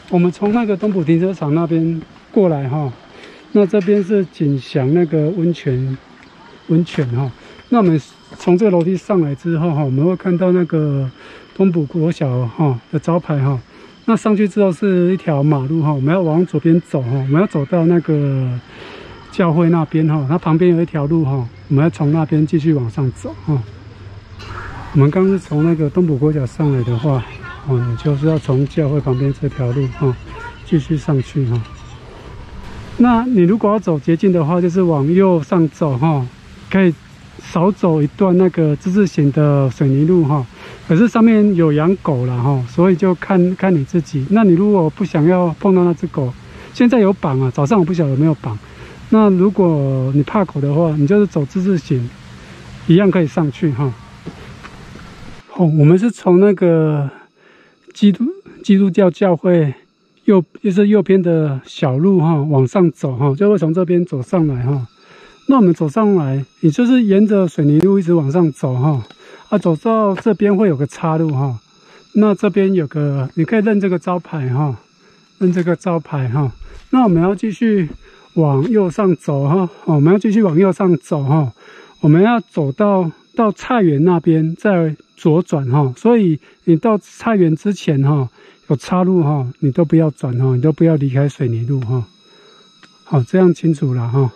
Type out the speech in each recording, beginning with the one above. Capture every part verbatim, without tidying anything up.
我们从那个东埔停车场那边过来哈，那这边是景祥那个温泉，温泉哈。那我们从这个楼梯上来之后哈，我们会看到那个东埔国小哈的招牌哈。那上去之后是一条马路哈，我们要往左边走哈，我们要走到那个教会那边哈，它旁边有一条路哈，我们要从那边继续往上走哈。我们刚是从那个东埔国小上来的话，哦，你就是要从教会旁边这条路哈，继续上去哈。那你如果要走捷径的话，就是往右上走哈，可以少走一段那个之字形的水泥路哈。可是上面有养狗了哈，所以就看看你自己。那你如果不想要碰到那只狗，现在有绑啊，早上我不晓得有没有绑。那如果你怕狗的话，你就是走之字形，一样可以上去哈。哦，我们是从那个基督基督教教会右，就是右边的小路哈，往上走哈，就会从这边走上来哈。那我们走上来，你就是沿着水泥路一直往上走哈，啊，走到这边会有个岔路哈。那这边有个，你可以认这个招牌哈，认这个招牌哈。那我们要继续往右上走哈，我们要继续往右上走哈，我们要走到到菜园那边再左转哈，所以你到菜园之前哈，有岔路哈，你都不要转哈，你都不要离开水泥路哈。好，这样清楚了哈。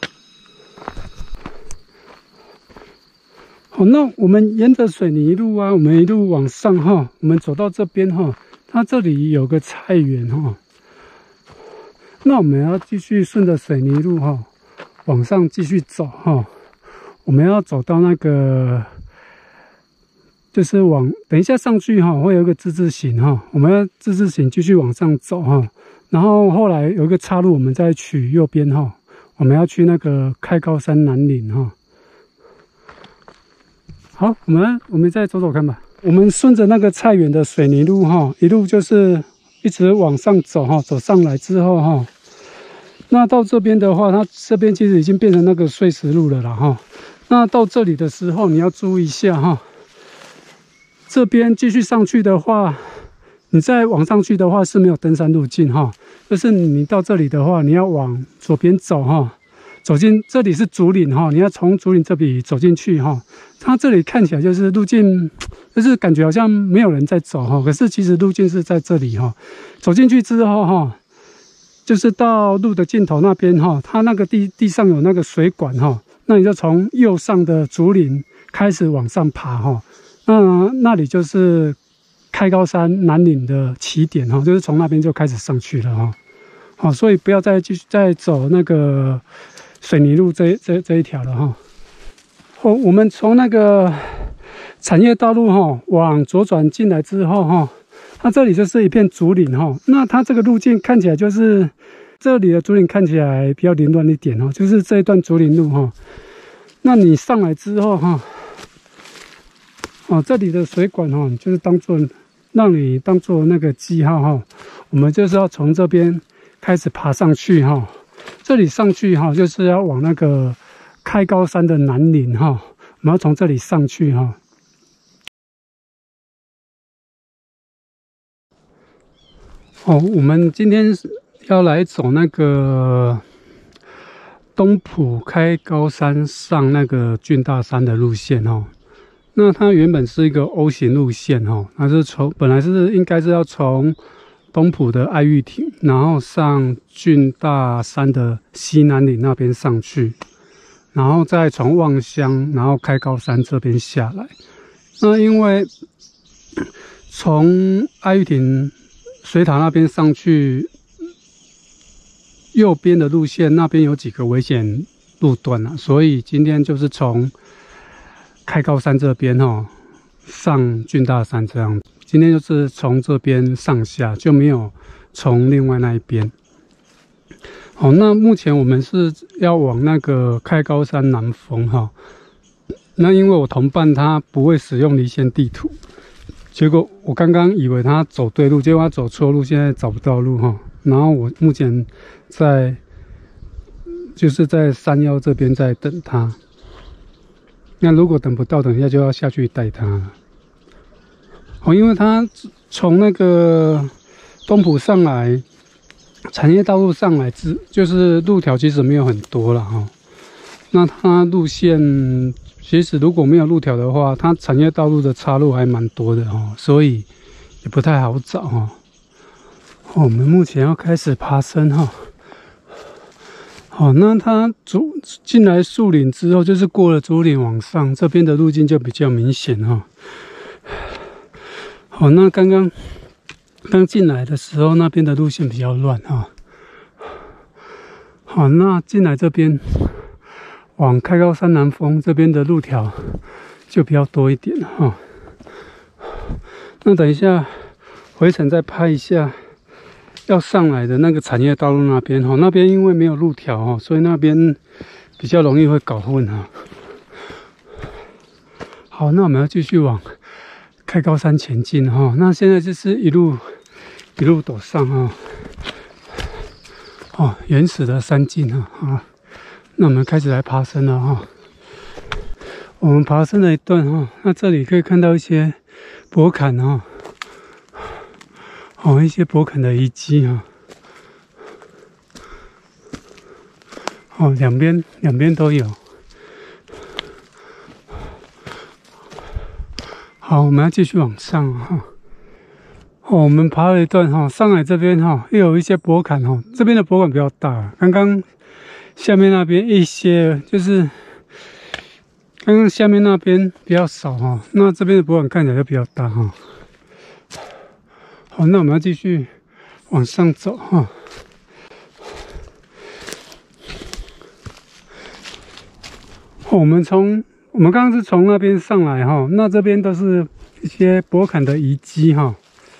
好，那我们沿着水泥路啊，我们一路往上哈，我们走到这边哈，它这里有个菜园哈。那我们要继续顺着水泥路哈，往上继续走哈。我们要走到那个。就是往等一下上去哈，会有一个之字形哈，我们要之字形继续往上走哈，然后后来有一个岔路，我们再取右边哈，我们要去那个开高山南岭哈。好，我们我们再走走看吧。我们顺着那个菜园的水泥路哈，一路就是一直往上走哈，走上来之后哈，那到这边的话，它这边其实已经变成那个碎石路了啦哈。那到这里的时候，你要注意一下哈。这边继续上去的话，你再往上去的话是没有登山路径哈，就是你到这里的话，你要往左边走哈，走进这里是竹林哈，你要从竹林这里走进去哈。它这里看起来就是路径，就是感觉好像没有人在走哈，可是其实路径是在这里哈。走进去之后哈，就是到路的尽头那边哈，它那个地地上有那个水管哈，那你就从右上的竹林开始往上爬哈。那那里就是开高山南岭的起点哈，就是从那边就开始上去了哈。好，所以不要再继续再走那个水泥路这这这一条了哈。哦，我们从那个产业道路哈往左转进来之后哈，它这里就是一片竹林哈。那它这个路径看起来就是这里的竹林看起来比较凌乱一点哈，就是这一段竹林路哈。那你上来之后哈。哦，这里的水管哈，就是当做让你当做那个记号哈。我们就是要从这边开始爬上去哈。这里上去哈，就是要往那个开高山的南岭哈。我们要从这里上去哈。哦，我们今天要来走那个东埔开高山上那个郡大山的路线哈。那它原本是一个 O 型路线哈，它是从本来是应该是要从东埔的爱玉亭，然后上郡大山的西南岭那边上去，然后再从望乡，然后开高山这边下来。那因为从爱玉亭水塔那边上去，右边的路线那边有几个危险路段啊，所以今天就是从开高山这边哈，上郡大山这样，今天就是从这边上下，就没有从另外那一边。好，那目前我们是要往那个开高山南峰哈。那因为我同伴他不会使用离线地图，结果我刚刚以为他走对路，结果他走错路，现在找不到路哈。然后我目前在就是在山腰这边在等他。那如果等不到，等一下就要下去带他了。哦，因为他从那个东埔上来，产业道路上来之，就是路条其实没有很多了哈。那它路线其实如果没有路条的话，它产业道路的岔路还蛮多的哈，所以也不太好找哈。我们目前要开始爬升哈。好，那它主进来树林之后，就是过了竹林往上，这边的路径就比较明显哈。好，那刚刚刚进来的时候，那边的路线比较乱哈。好，那进来这边往开高山南峰这边的路条就比较多一点哈。那等一下回程再拍一下。要上来的那个产业道路那边哈，那边因为没有路条哈，所以那边比较容易会搞混哈。好，那我们要继续往开高山前进哈。那现在就是一路一路陡上哈，哦，原始的山径哈啊。那我们开始来爬升了哈。我们爬升了一段哈，那这里可以看到一些驳坎哈。哦，一些驳坎的遗迹啊，哦，两边两边都有。好，我们要继续往上哈。哦，我们爬了一段哈，上来这边哈，又有一些驳坎哈，这边的驳坎比较大。刚刚下面那边一些就是刚刚下面那边比较少哈，那这边的驳坎看起来就比较大哈。好，那我们要继续往上走哈。我们从我们刚刚是从那边上来哈，那这边都是一些驳坎的遗迹哈。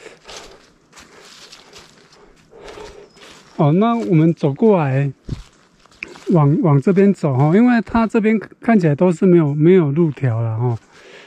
哦，那我们走过来，往往这边走哈，因为它这边看起来都是没有没有路条了哈。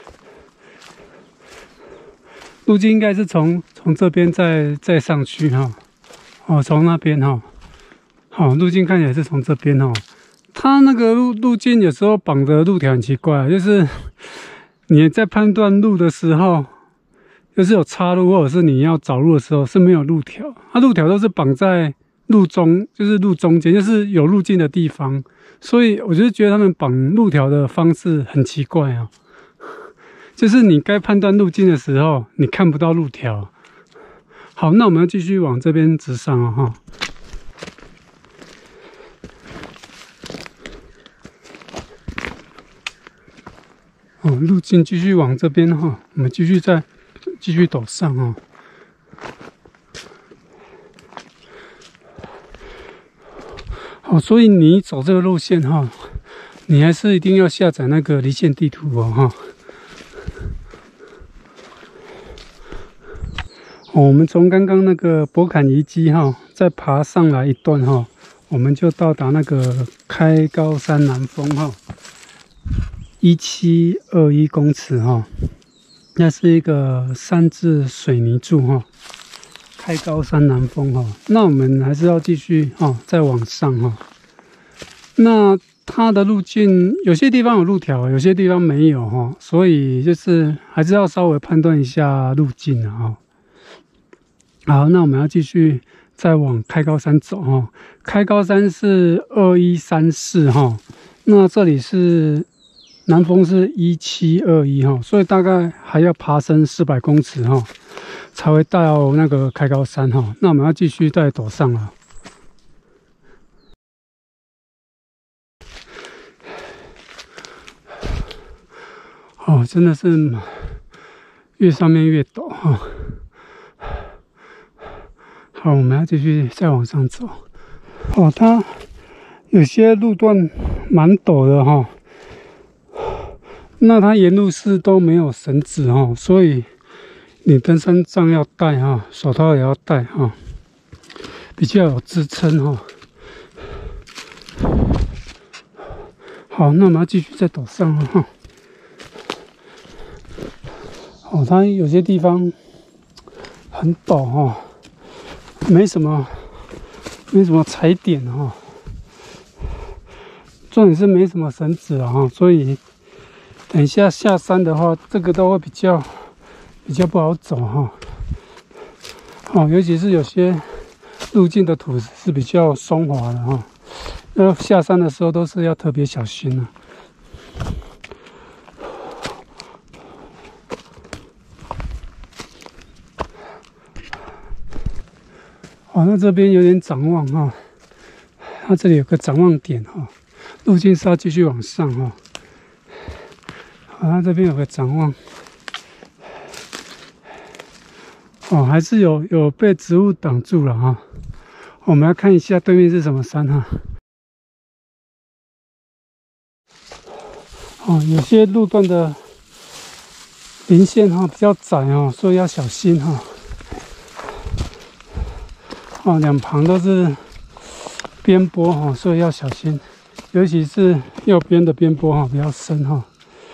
路径应该是从从这边再再上去哈，哦，从那边哈，好，路径看起来是从这边哈。它那个路路径有时候绑的路条很奇怪，就是你在判断路的时候，就是有岔路或者是你要找路的时候是没有路条，它路条都是绑在路中，就是路中间，就是有路径的地方，所以我就觉得他们绑路条的方式很奇怪啊。就是你该判断路径的时候，你看不到路条。好，那我们要继续往这边直上啊哈。哦，路径继续往这边哈，我们继续再继续陡上啊。好，所以你走这个路线哈，你还是一定要下载那个离线地图哦哈。哦，我们从刚刚那个驳坎遗迹哈，再爬上来一段哈，我们就到达那个开高山南峰哈，一七二一公尺哈，那是一个三字水泥柱哈，开高山南峰哈。那我们还是要继续哈，再往上哈。那它的路径有些地方有路条，有些地方没有哈，所以就是还是要稍微判断一下路径啊。好，那我们要继续再往开高山走哈。开高山是二一三四哈，那这里是南峰是一七二一哈，所以大概还要爬升四百公尺哈，才会到那个开高山哈。那我们要继续再陡上了。哦，真的是越上面越陡哈。好，我们要继续再往上走。哦，它有些路段蛮陡的哈，那它沿路是都没有绳子哈，所以你登山杖要带哈，手套也要带哈，比较有支撑哈。好，那我们要继续再陡上哈。哦，它有些地方很陡哈。没什么，没什么踩点哈，重点是没什么绳子啊哈，所以等一下下山的话，这个都会比较比较不好走哈。 哦，尤其是有些路径的土是比较松滑的哈，要下山的时候都是要特别小心啊。哦，那这边有点展望哈，它这里有个展望点哈，路径是要继续往上哈。好，它这边有个展望。 哦，还是有有被植物挡住了哈。我们来看一下对面是什么山哈。哦，有些路段的林线哈比较窄哦，所以要小心哈。哦，两旁都是边坡哈，所以要小心，尤其是右边的边坡哈比较深哈。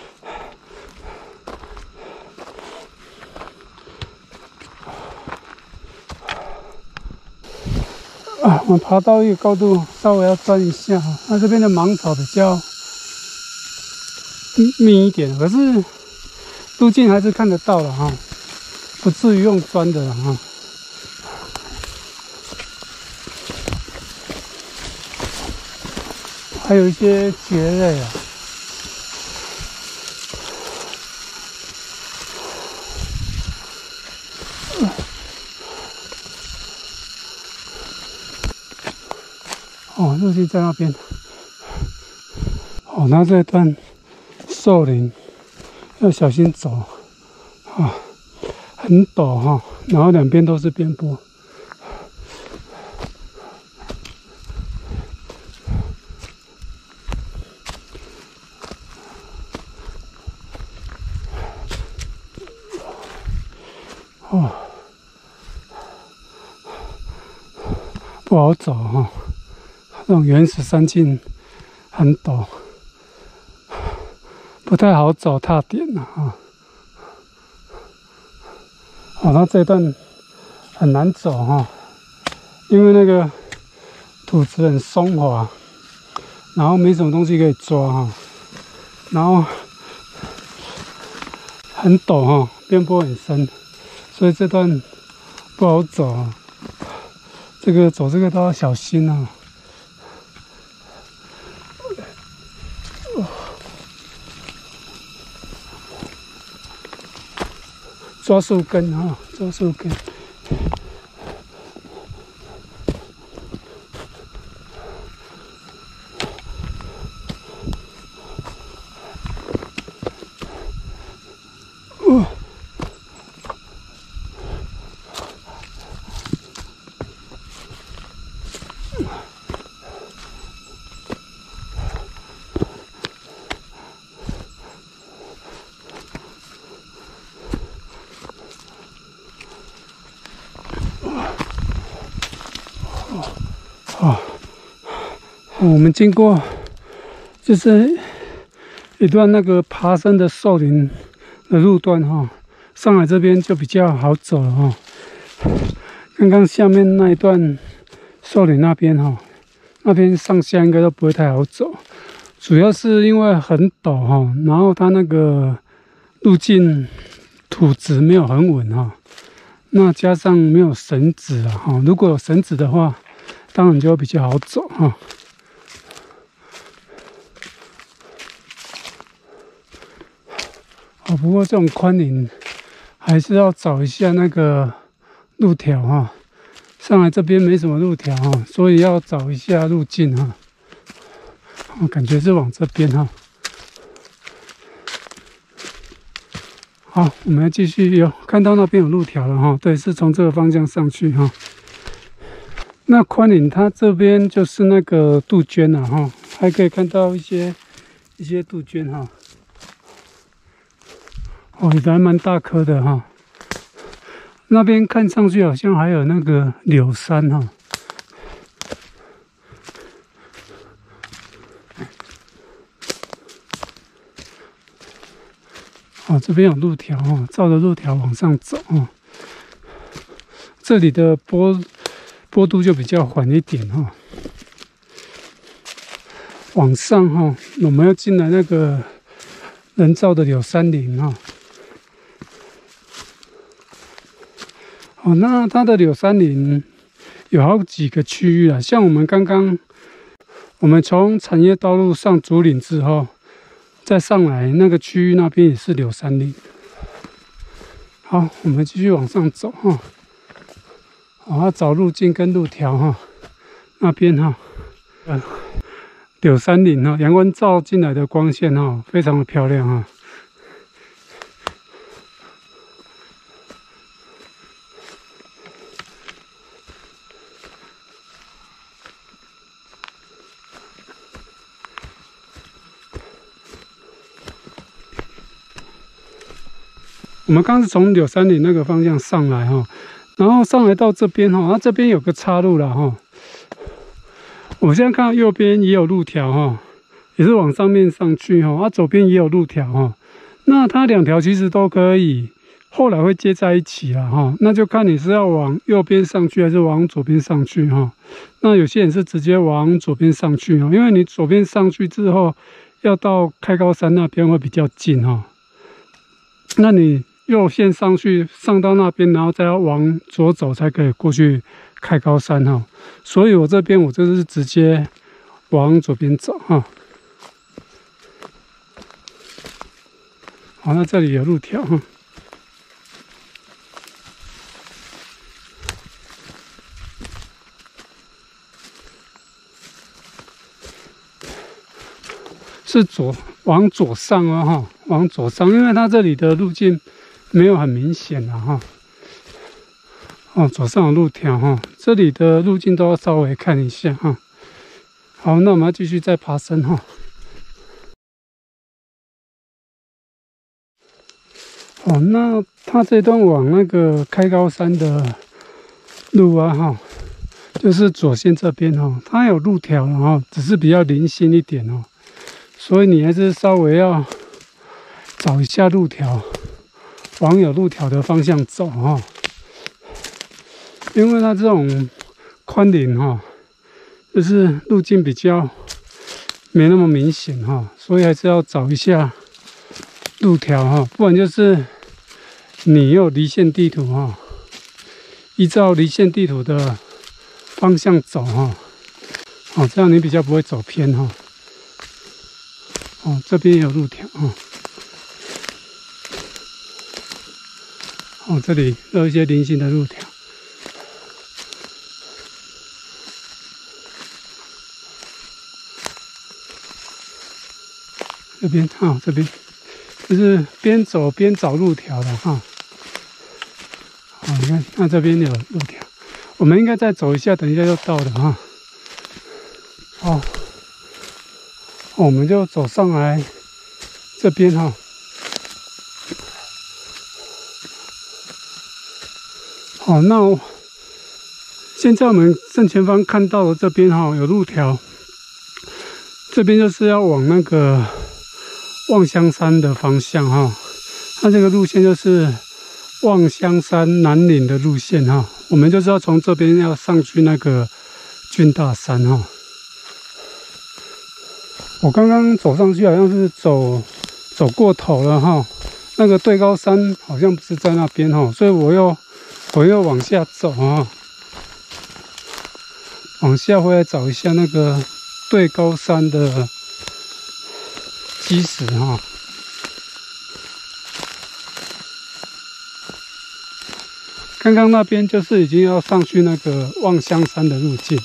啊，我们爬到一个高度，稍微要钻一下哈。那这边的芒草比较密一点，可是路径还是看得到了哈，不至于用钻的了哈。还有一些蕨类啊。 哦，路径在那边。哦，那这段树林要小心走啊，很陡哈，然后两边都是边坡。哦，不好走哈。 这种原始山径很陡，不太好走踏点了啊。哦，那这段很难走哈，因为那个土质很松滑，然后没什么东西可以抓哈，然后很陡哈，边坡很深，所以这段不好走啊。这个走这个都要小心啊。 抓树根哈，抓树根。哦，哦，我们经过就是一段那个爬山的树林的路段哈，上来这边就比较好走了哈。刚刚下面那一段树林那边哈，那边上下应该都不会太好走，主要是因为很陡哈，然后它那个路径土质没有很稳哈，那加上没有绳子啊哈，如果有绳子的话。 当然就会比较好走哈。哦，不过这种宽岭还是要找一下那个路条哈。上来这边没什么路条哈，所以要找一下路径哈。我感觉是往这边哈。好，我们要继续有看到那边有路条了哈。对，是从这个方向上去哈。 那宽岭它这边就是那个杜鹃了哈，还可以看到一些一些杜鹃哈，哦，也还蛮大颗的哈。那边看上去好像还有那个柳杉哈。哦，这边有路条哈，照着路条往上走哈。这里的坡。 坡度就比较缓一点哈，往上哈，我们要进来那个人造的柳杉林哈。 哦，那它的柳杉林有好几个区域啊，像我们刚刚我们从产业道路上竹岭之后，再上来那个区域那边也是柳杉林。好，我们继续往上走哈。好，要找路径跟路条哈，那边哈，呃，柳杉林哈，阳光照进来的光线哈，非常的漂亮哈。我们刚是从柳杉林那个方向上来哈，然后上来到这边哈，它这边有个岔路了哈。我现在看到右边也有路条哈，也是往上面上去哈，它左边也有路条哈。那它两条其实都可以，后来会接在一起了哈。那就看你是要往右边上去还是往左边上去哈。那有些人是直接往左边上去哈，因为你左边上去之后，要到开高山那边会比较近哈。那你右线上去，上到那边，然后再要往左走，才可以过去开高山哈。所以我这边我就是直接往左边走哈。好，那这里有路条哈。是左往左上哦哈，往左上，因为它这里的路径没有很明显了哈。哦，左上有路条哈，这里的路径都要稍微看一下哈。好，那我们要继续再爬升哈。哦，那它这段往那个开高山的路啊哈，就是左线这边哈，它有路条了哈，只是比较零星一点哦。所以你还是稍微要找一下路条，往有路条的方向走哈。因为它这种宽岭哈，就是路径比较没那么明显哈，所以还是要找一下路条哈，不然就是你有离线地图哈，依照离线地图的方向走哈，哦，这样你比较不会走偏哈。哦，这边也有路条啊。哦，这里有一些零星的路条。这边啊、哦，这边就是边走边找路条的哈。好、哦，你看，那这边有路条，我们应该再走一下，等一下就到了哈。哦。我们就走上来这边哈。好，那我现在我们正前方看到的这边哈有路条，这边就是要往那个望乡山的方向哈。它这个路线就是望乡山南岭的路线哈。我们就是要从这边要上去那个军大山哈。我刚刚走上去好像是走走过头了哈，那个对高山好像不是在那边哈，所以我又我又往下走啊，往下回来找一下那个对高山的基石哈。刚刚那边就是已经要上去那个望乡山的路径了。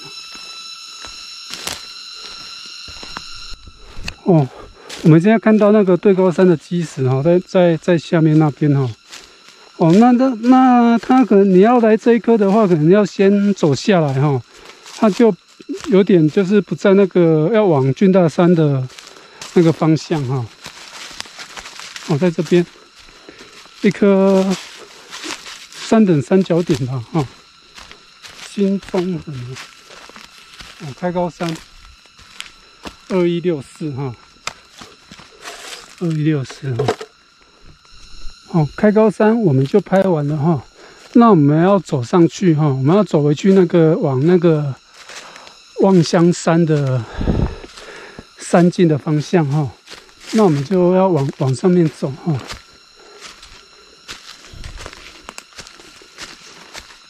哦，我们现在看到那个对高山的基石哈，在在在下面那边哈。哦，那那那它可能你要来这一颗的话，可能要先走下来哈，它就有点就是不在那个要往军大山的那个方向哈。哦，在这边一颗三等三角点吧哈，新中横哦，开高山。二一六四哈，二一六四哈，好，开高山我们就拍完了哈。那我们要走上去哈，我们要走回去那个往那个望乡山的山径的方向哈。那我们就要往往上面走哈。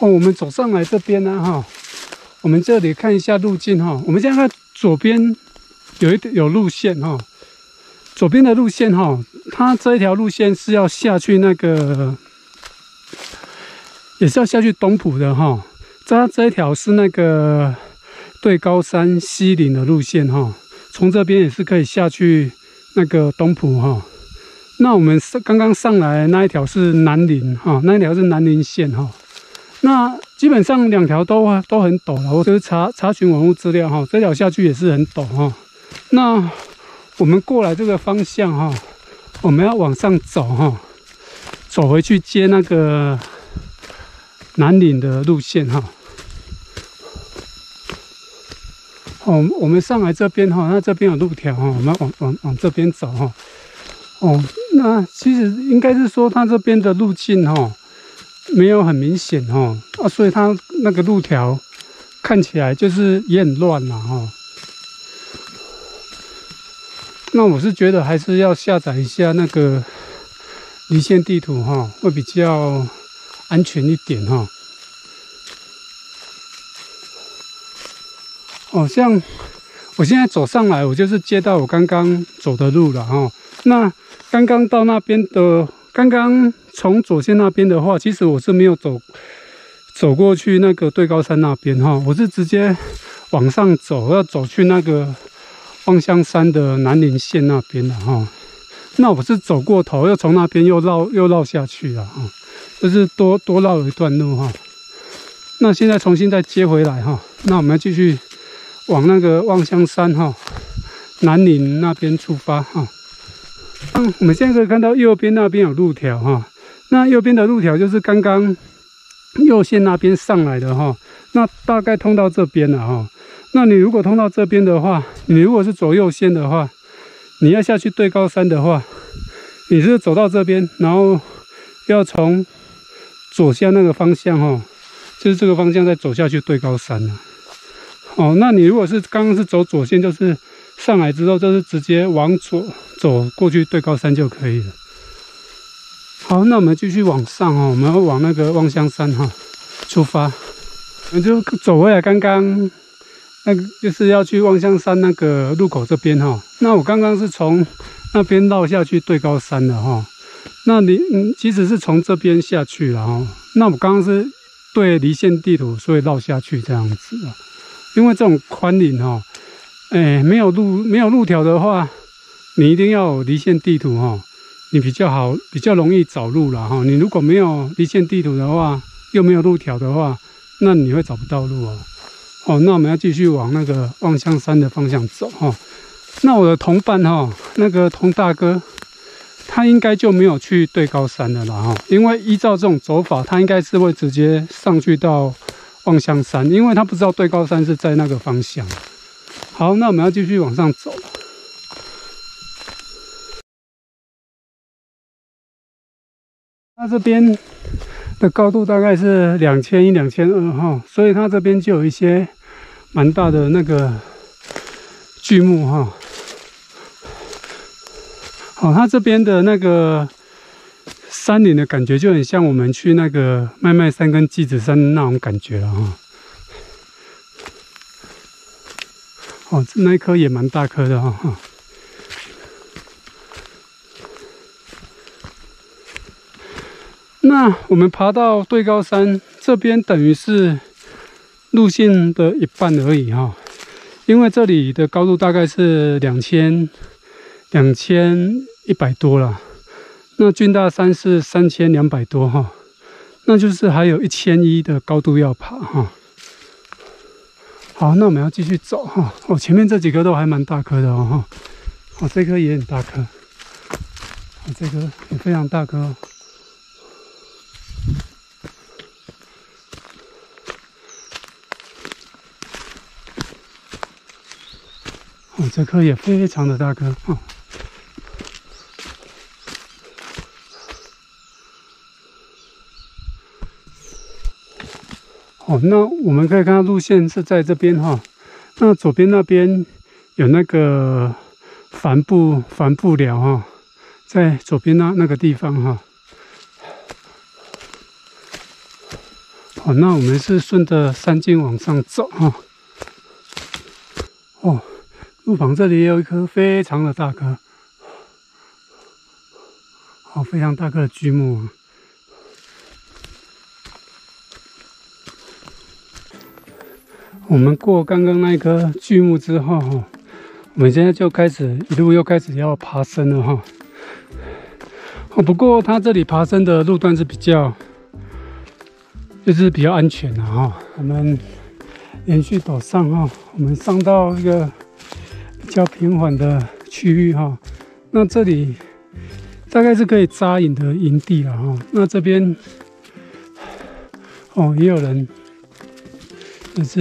哦，我们走上来这边呢，哈，我们这里看一下路径哈。我们现在看左边有一有路线哈，左边的路线哈，它这一条路线是要下去那个，也是要下去东埔的哈。这这一条是那个对高山西岭的路线哈，从这边也是可以下去那个东埔哈。那我们刚刚上来那一条是南岭哈，那一条是南岭线哈。那基本上两条都都很陡了，我就是查查询网络资料哈，这条下去也是很陡哈。那我们过来这个方向哈，我们要往上走哈，走回去接那个南岭的路线哈。哦，我们上来这边哈，那这边有路条哈，我们要往往往这边走哈。哦，那其实应该是说它这边的路径哈，没有很明显哈，啊，所以它那个路条看起来就是也很乱啦哈。那我是觉得还是要下载一下那个离线地图哈，会比较安全一点哈。哦，像我现在走上来，我就是接到我刚刚走的路了哈。那刚刚到那边的，刚刚从左线那边的话，其实我是没有走走过去那个对高山那边哈，我是直接往上走，要走去那个望乡山的南岭线那边的哈。那我是走过头，又从那边又绕又绕下去了哈，就是多多绕了一段路哈。那现在重新再接回来哈，那我们要继续往那个望乡山哈南岭那边出发哈。嗯，我们现在可以看到右边那边有路条哈，那右边的路条就是刚刚右线那边上来的哈，那大概通到这边了哈。那你如果通到这边的话，你如果是走右线的话，你要下去对高山的话，你是走到这边，然后要从左下那个方向哈，就是这个方向再走下去对高山了。哦，那你如果是刚刚是走左线，就是上来之后就是直接往左走过去对高山就可以了。好，那我们继续往上哈，我们要往那个望乡山哈出发，我们就走回来刚刚那个就是要去望乡山那个路口这边哈。那我刚刚是从那边绕下去对高山的哈。那你嗯，其实是从这边下去了哈。那我刚刚是对离线地图，所以绕下去这样子啊。因为这种宽岭哈，哎，没有路没有路条的话，你一定要有离线地图哈，你比较好，比较容易找路了哈。你如果没有离线地图的话，又没有路条的话，那你会找不到路哦。哦，那我们要继续往那个望乡山的方向走哈。那我的同伴哈，那个童大哥，他应该就没有去对高山的了哈，因为依照这种走法，他应该是会直接上去到望乡山，因为他不知道对高山是在那个方向。好，那我们要继续往上走了。那这边的高度大概是两千一、两千二哈，所以它这边就有一些蛮大的那个巨木哈。好，它这边的那个山林的感觉就很像我们去那个麦麦山跟鸡子山那种感觉了哈。哦，那一棵也蛮大棵的哈。那我们爬到对高山这边，等于是路线的一半而已哈，因为这里的高度大概是两千两千一百多了。那郡大山是三千两百多哈，那就是还有一千一的高度要爬哈。好，那我们要继续走哈。哦，前面这几棵都还蛮大棵的哦。哦，这棵也很大棵。哦，这棵也非常大棵哦。哦，这棵也非常的大棵哦。哦，那我们可以看到路线是在这边哈。那左边那边有那个帆布帆布寮哈，在左边那那个地方哈。 哦，那我们是顺着山径往上走哈。哦，路旁这里也有一棵非常的大棵，好、哦，非常大棵的巨木啊。我们过刚刚那棵巨木之后哈，我们现在就开始一路又开始要爬升了哈。哦，不过它这里爬升的路段是比较。就是比较安全的哈，我们连续陡上哈，我们上到一个比较平缓的区域哈。那这里大概是可以扎营的营地了哈。那这边哦也有人，就是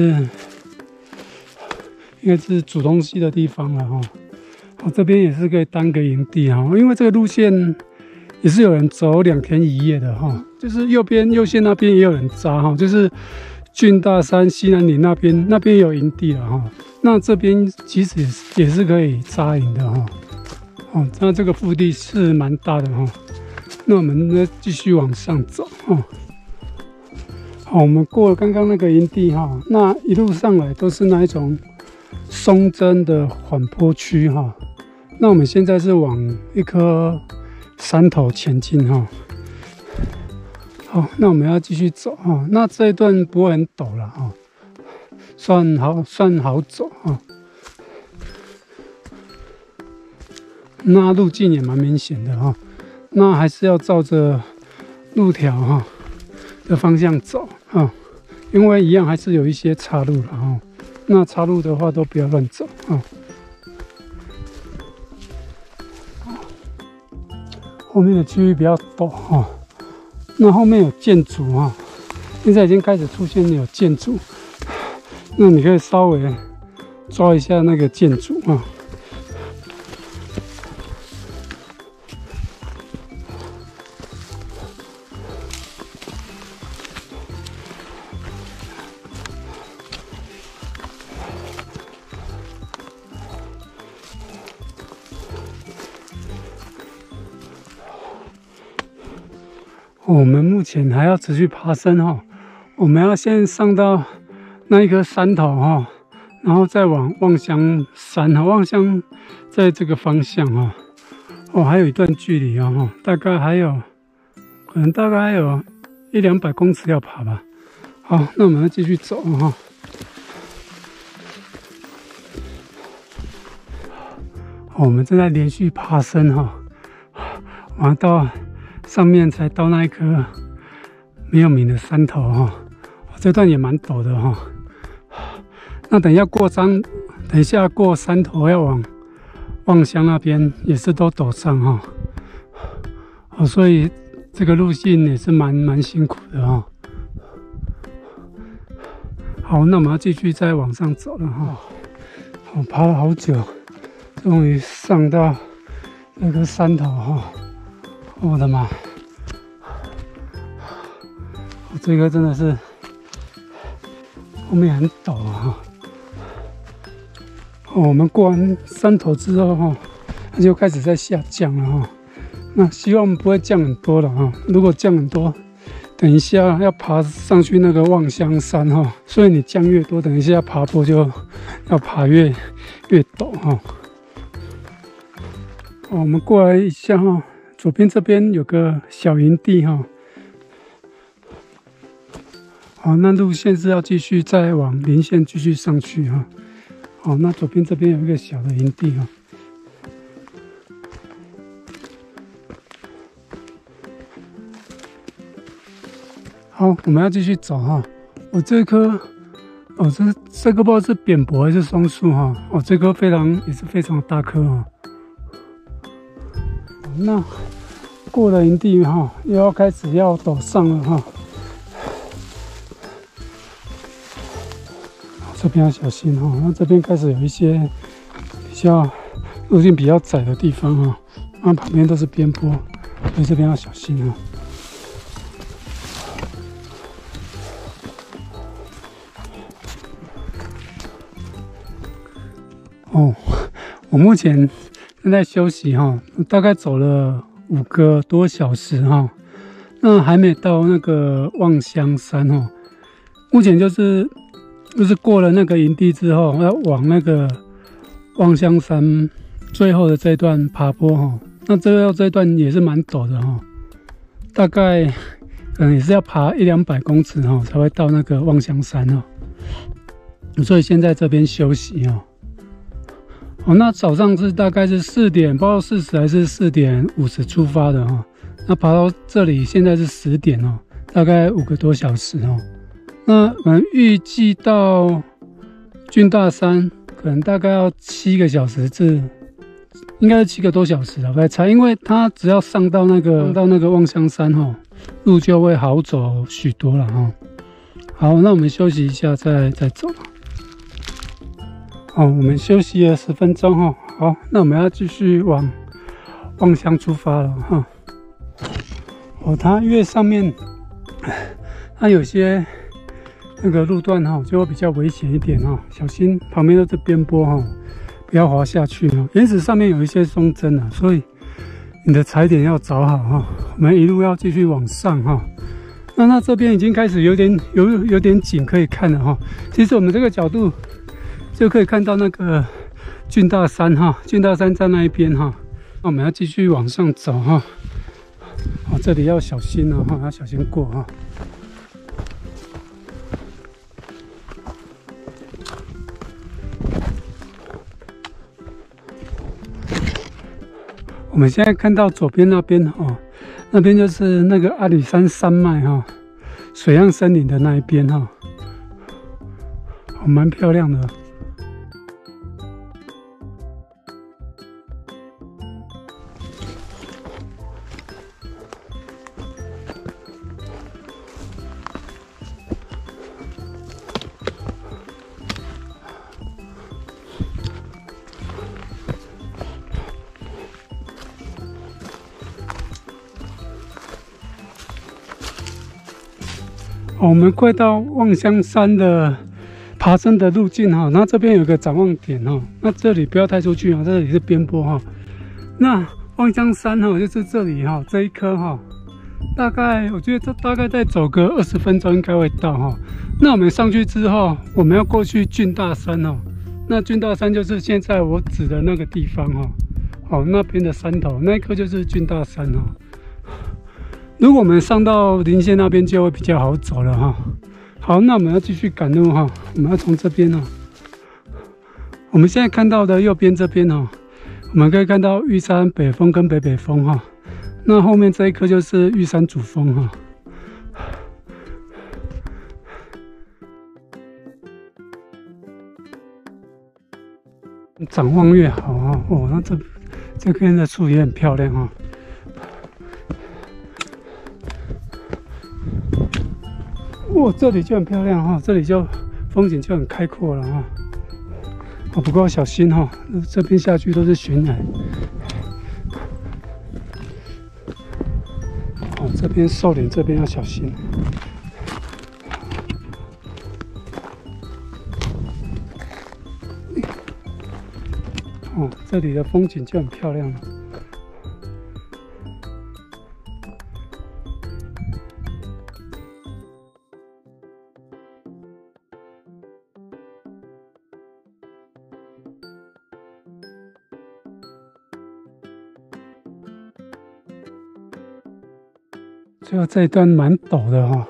应该是煮东西的地方了哈。哦，这边也是可以当个营地哈，因为这个路线。也是有人走两天一夜的哈，就是右边右线那边也有人扎哈，就是郡大山西南岭那边那边有营地了哈，那这边其实也是也是可以扎营的哈，哦，那这个腹地是蛮大的哈，那我们呢继续往上走哈，好，我们过了刚刚那个营地哈，那一路上来都是那一种松针的缓坡区哈，那我们现在是往一棵。山头前进哈，好，那我们要继续走哈。那这一段不会很陡了哈，算好算好走哈。那路径也蛮明显的哈，那还是要照着路条哈的方向走哈，因为一样还是有一些岔路了哈。那岔路的话都不要乱走啊。后面的区域比较陡哈，那后面有建筑哈，现在已经开始出现有建筑，那你可以稍微抓一下那个建筑啊。我们目前还要持续爬升哈，我们要先上到那一颗山头哈，然后再往望乡山哈，望乡在这个方向哈，哦，还有一段距离哦，大概还有，可能大概还有一两百公尺要爬吧。好，那我们要继续走哈。我们正在连续爬升哈，完到。上面才到那一颗没有名的山头哈，这段也蛮陡的哈。那等一下过山，等一下过山头要往望乡那边也是都陡上哈。哦，所以这个路线也是蛮蛮辛苦的哈。好，那我们要继续再往上走了哈。我爬了好久，终于上到这个山头哈。我的妈！这个真的是后面很陡啊！哦，我们过完山头之后哈，它就开始在下降了哈。那希望不会降很多了哈。如果降很多，等一下要爬上去那个望乡山哈，所以你降越多，等一下爬坡就要爬越越陡哈。哦，我们过来一下哈。左边这边有个小营地哈，好，那路线是要继续再往林线继续上去哈。好，那左边这边有一个小的营地哈。好，我们要继续走哈。我这棵，哦，这这个不知道是扁柏还是松树哈。哦，这棵非常也是非常大棵哈。那过了营地哈，又要开始要陡上了哈。这边要小心哈。那这边开始有一些比较路径比较窄的地方哈，那旁边都是边坡，所以这边要小心啊。哦，我目前正在休息哈，大概走了五个多小时哈，那还没到那个望乡山哈， 目前就是就是过了那个营地之后，要往那个望乡山最后的这段爬坡哈。那最后这段也是蛮陡的哈，大概可能也是要爬一两百公尺哈，才会到那个望乡山哈。所以先在这边休息哈。哦，那早上是大概是四点，不知道四十还是四点五十出发的哈。那爬到这里现在是十点哦，大概五个多小时哦。那我们预计到郡大山可能大概要七个小时至，应该是七个多小时了，我猜，因为它只要上到那个上到那个望乡山哈，路就会好走许多了哈。好，那我们休息一下再再走。好，我们休息了十分钟哈。好，那我们要继续往望乡出发了哈。哦，它越上面，它有些那个路段哈，就会比较危险一点哈，小心旁边都是边坡哈，不要滑下去哈。岩石上面有一些松针啊，所以你的踩点要找好哈。我们一路要继续往上哈。那那这边已经开始有点有有点景可以看了哈。其实我们这个角度就可以看到那个郡大山哈，郡大山在那一边哈。那我们要继续往上走哈。哦，这里要小心哦，要小心过哈。我们现在看到左边那边哦，那边就是那个阿里山山脉哈，水漾森林的那一边哈，哦，蛮漂亮的。哦，我们快到望乡山的爬升的路径哈，那这边有个展望点哈，那这里不要太出去啊，这里是边坡哈。那望乡山哈，就是这里哈，这一颗哈，大概我觉得这大概再走个二十分钟应该会到哈。那我们上去之后，我们要过去郡大山哦。那郡大山就是现在我指的那个地方哈，哦，那边的山头那一颗就是郡大山哈。如果我们上到林线那边就会比较好走了哈。好，那我们要继续赶路哈，我们要从这边哦。我们现在看到的右边这边哦，我们可以看到玉山北峰跟北北峰哈。那后面这一颗就是玉山主峰哈。展望越好啊，哦，那这这边的树也很漂亮哈。哇，这里就很漂亮哈，这里就风景就很开阔了哈。哦，不过要小心哈，这边下去都是悬崖。哦，这边瘦岭这边要小心。哦，这里的风景就很漂亮了。最后这一段蛮陡的哈，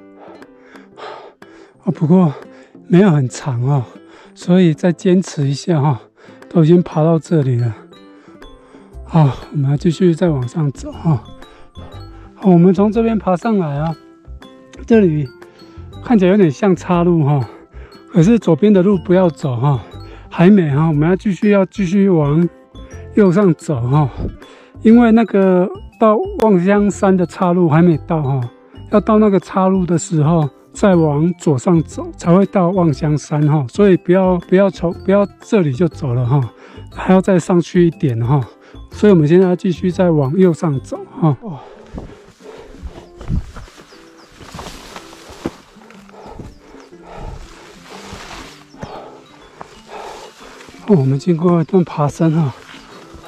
哦，不过没有很长哦，所以再坚持一下哈，都已经爬到这里了。好，我们要继续再往上走哈。好，我们从这边爬上来啊，这里看起来有点像岔路哈，可是左边的路不要走哈，还没哈，我们要继续要继续往右上走哈，因为那个到望乡山的岔路还没到哈，要到那个岔路的时候再往左上走才会到望乡山哈，所以不要不要从不要这里就走了哈，还要再上去一点哈，所以我们现在要继续再往右上走哈。哦，哦，我们经过一段爬升哈。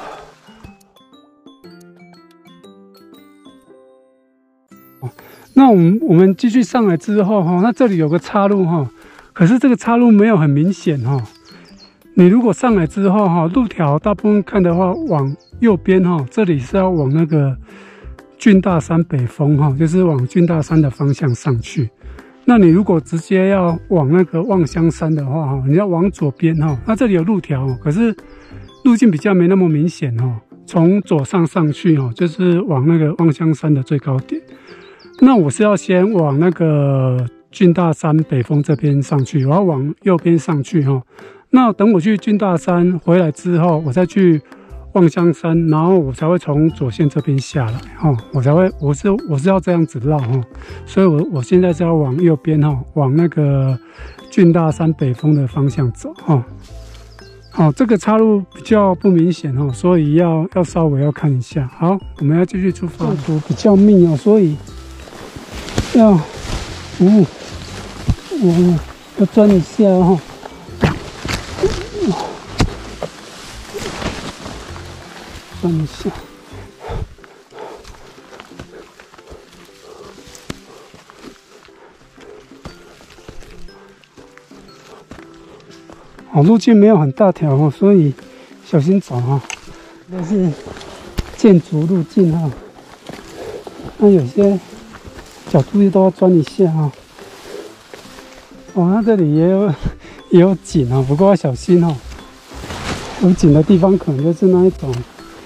那我们我们继续上来之后哈，那这里有个岔路哈，可是这个岔路没有很明显哈。你如果上来之后哈，路条大部分看的话，往右边哈，这里是要往那个郡大山北峰哈，就是往郡大山的方向上去。那你如果直接要往那个望乡山的话哈，你要往左边哈，那这里有路条，可是路径比较没那么明显哈。从左上上去哈，就是往那个望乡山的最高点。那我是要先往那个郡大山北峰这边上去，我要往右边上去哈。那等我去郡大山回来之后，我再去望乡山，然后我才会从左线这边下来哈，我才会我是我是要这样子绕哈，所以我我现在是要往右边哈，往那个郡大山北峰的方向走哈。好，这个岔路比较不明显哦，所以要要稍微要看一下。好，我们要继续出发。路途比较密哦，所以要嗯，我要钻一下哈。钻一下。哦，路径没有很大条哦，所以小心走哈。这是建筑路径哈，那有些角度都要钻一下哈。哦，那这里也有也有井啊，不过要小心哦。有井的地方可能就是那一种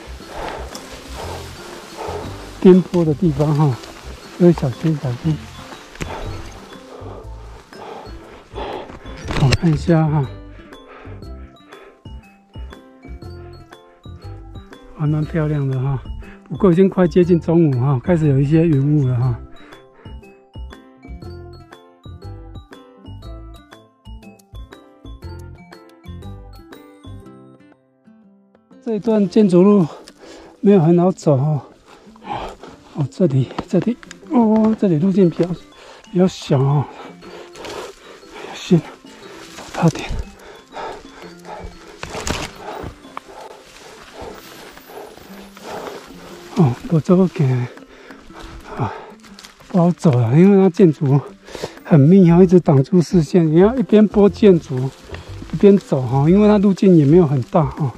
颠簸的地方哈，所以小心小心。我看一下哈。还蛮漂亮的哈，不过已经快接近中午哈，开始有一些云雾了哈。这一段建筑路没有很好走哈。哦，这里这里哦，这里路径比较比较小哦，先走大点。哦，我这个给啊不好走了，因为它建筑很密哈，一直挡住视线。你要一边拨建筑一边走哈，因为它路径也没有很大哈。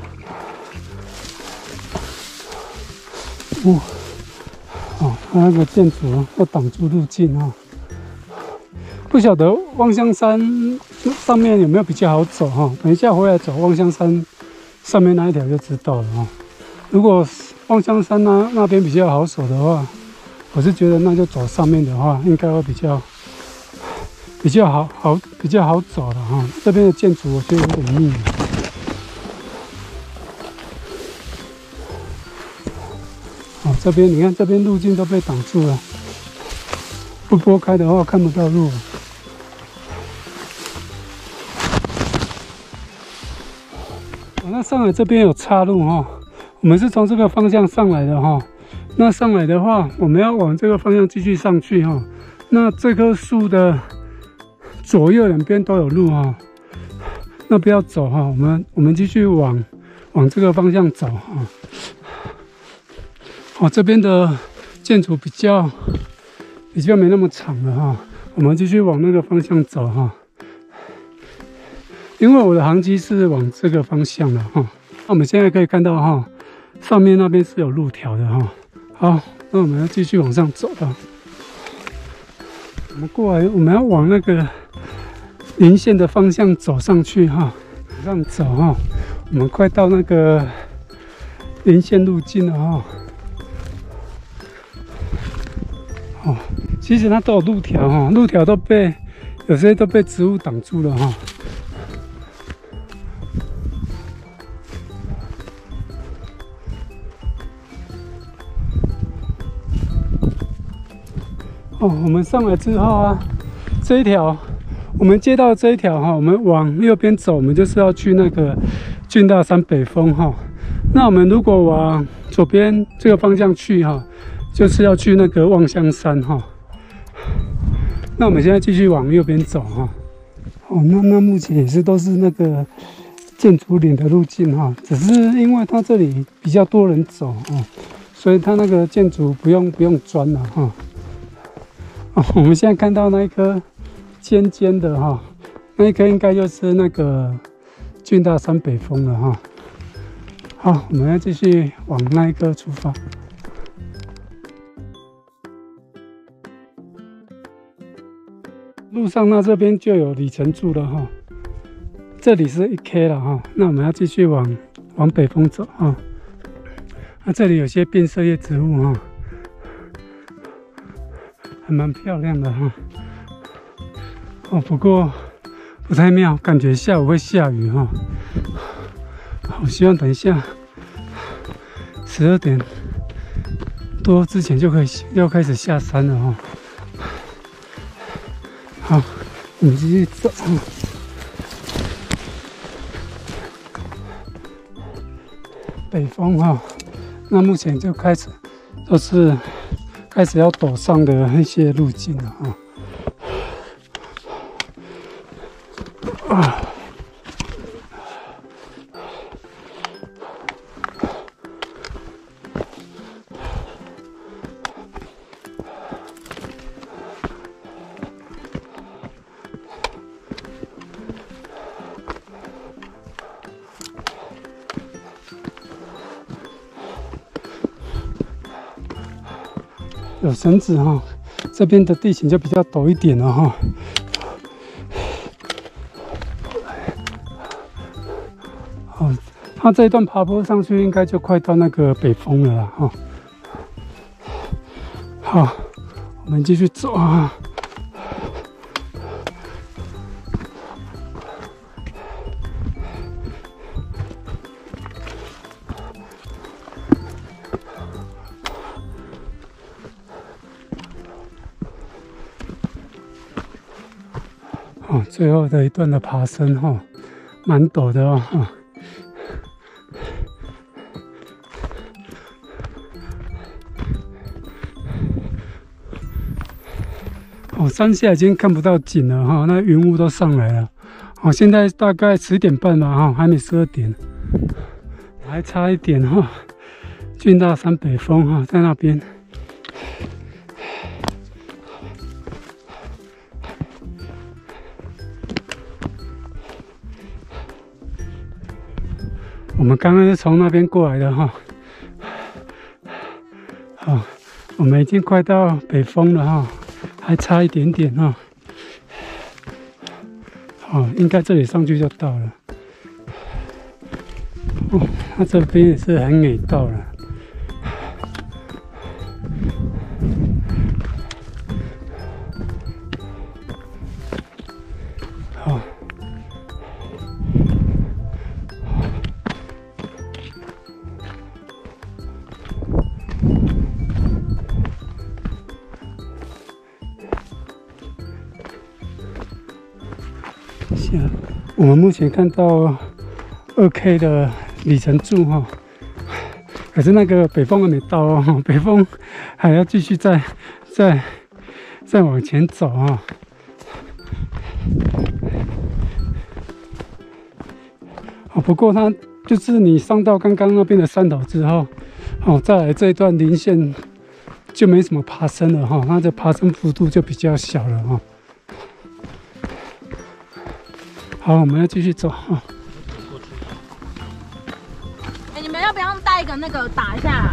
哦，哦，它那个建筑要挡住路径哈。不晓得望乡山上面有没有比较好走哈？等一下回来走望乡山上面那一条就知道了哈。如果望乡山那那边比较好走的话，我是觉得那就走上面的话，应该会比较比较好好比较好走了哈。这边的建筑我觉得有点密。哦，这边你看这边路径都被挡住了，不拨开的话看不到路。哦，那上来这边有岔路哈。我们是从这个方向上来的哈，那上来的话，我们要往这个方向继续上去哈。那这棵树的左右两边都有路哈，那不要走哈，我们我们继续往往这个方向走哈。哦，这边的建筑比较比较没那么长了哈，我们继续往那个方向走哈。因为我的航机是往这个方向的哈，那我们现在可以看到哈。上面那边是有路条的哈，好，那我们要继续往上走了。我们过来，我们要往那个林线的方向走上去哈，往上走哈，我们快到那个林线路径了哈。哦，其实它都有路条哈，路条都被有些都被植物挡住了哈。哦，我们上来之后啊，这一条我们接到这一条哈，我们往右边走，我们就是要去那个郡大山北峰哈。那我们如果往左边这个方向去哈，就是要去那个望乡山哈。那我们现在继续往右边走哈。哦，那那目前也是都是那个建筑林的路径哈，只是因为它这里比较多人走哦，所以它那个建筑不用不用钻了哈。 哦，我们现在看到那一颗尖尖的哈、哦，那一颗应该就是那个郡大山北峰了哈、哦。好，我们要继续往那一颗出发。路上那这边就有里程柱了哈、哦，这里是一 K 了哈、哦，那我们要继续往往北峰走哈、哦。那这里有些变色叶植物哈、哦，还蛮漂亮的哈、哦。哦，不过不太妙，感觉下午会下雨哈、哦。我希望等一下十二点多之前就可以要开始下山了哈、哦。好，我们继续走。北峰哈、哦，那目前就开始都是开始要陡上的一些路径了哈、哦。啊。有绳子哈，这边的地形就比较陡一点了哈。哦，它这一段爬坡上去，应该就快到那个北峰了啦哈。好，我们继续走啊。哦，最后的一段的爬升哈，蛮陡的哦。哦，山下已经看不到景了哈，那云雾都上来了。哦，现在大概十点半吧哈，还没十二点，还差一点哈。郡大山北峰哈，在那边。我们刚刚是从那边过来的哈，好，我们已经快到北峰了哈，还差一点点哈，好，应该这里上去就到了。哦，它这边也是很矮道了。好。我们目前看到二 K 的里程柱哈，可是那个北峰还没到哦，北峰还要继续再再再往前走啊。哦，不过它就是你上到刚刚那边的山头之后，哦，再来这一段零线就没什么爬升了哈，它的爬升幅度就比较小了哈。好，我们要继续走哈。 哎、欸，你们要不要带一个那个打一下？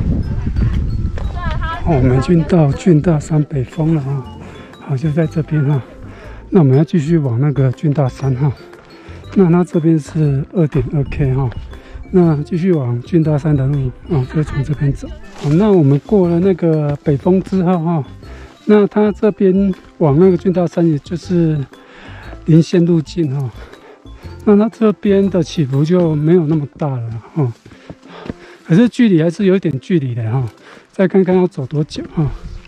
好，我们已经到郡大山北峰了哈，好，就在这边哈。那我们要继续往那个郡大山哈。那它这边是 二点二 K 哈，那继续往郡大山的路啊，就从这边走。好，那我们过了那个北峰之后哈，那它这边往那个郡大山，也就是零线路径哈，那它这边的起伏就没有那么大了哈，可是距离还是有点距离的哈，再看看要走多久哈。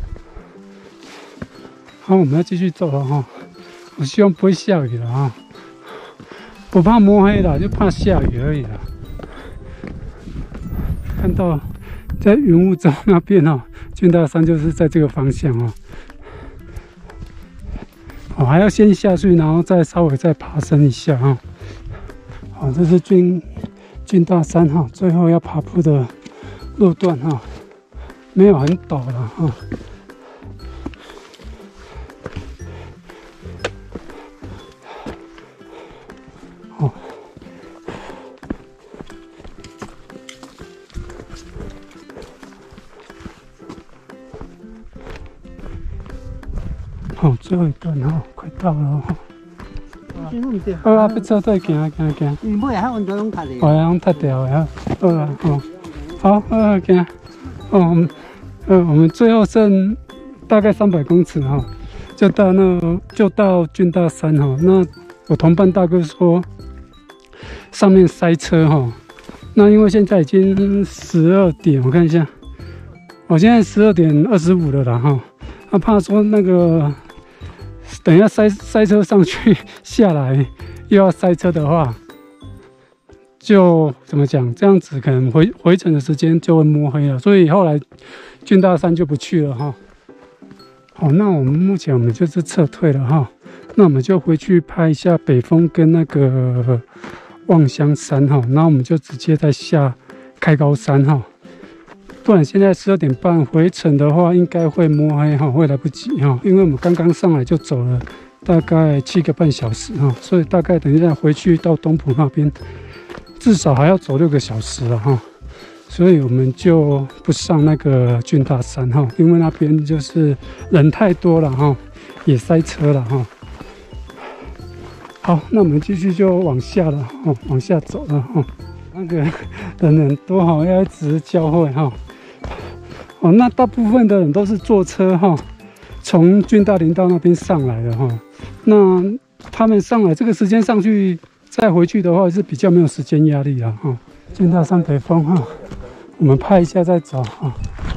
好，我们要继续走了哈，我希望不会下雨了哈，不怕摸黑了，就怕下雨而已了。看到在云雾中那边哈，郡大山就是在这个方向哈。哦，还要先下去，然后再稍微再爬升一下哈。好，这是郡郡大山哈，最后要爬坡的路段哈，没有很陡了哈。 哦。哦，最后一段哦，快到了哦。好啊，要走对，行行行。 你尾海运动拢踢的。 哦，用踢掉的啊。好啊，哦，好，好，行。哦，我们，呃，我们最后剩大概三百公尺哈、哦，就到那就到郡大山哈、哦。那我同伴大哥说，上面塞车哈、哦。那因为现在已经十二点，我看一下，我现在十二点二十五了啦哈。他怕说那个。等一下塞塞车上去下来又要塞车的话，就怎么讲？这样子可能回回程的时间就会摸黑了，所以后来郡大山就不去了哈。好，那我们目前我们就是撤退了哈。那我们就回去拍一下北峰跟那个望乡山哈，然后我们就直接再下开高山哈。不然现在十二点半回程的话，应该会摸黑哈，会来不及哈，因为我们刚刚上来就走了大概七个半小时哈，所以大概等一下回去到东埔那边，至少还要走六个小时了哈，所以我们就不上那个郡大山哈，因为那边就是人太多了哈，也塞车了哈。好，那我们继续就往下了哦，往下走了哈。那个人很多哈，要一直交汇哈。哦，那大部分的人都是坐车哈，从郡大林道那边上来的哈。那他们上来这个时间上去再回去的话，是比较没有时间压力了哈。郡大山北峰哈，我们拍一下再走哈。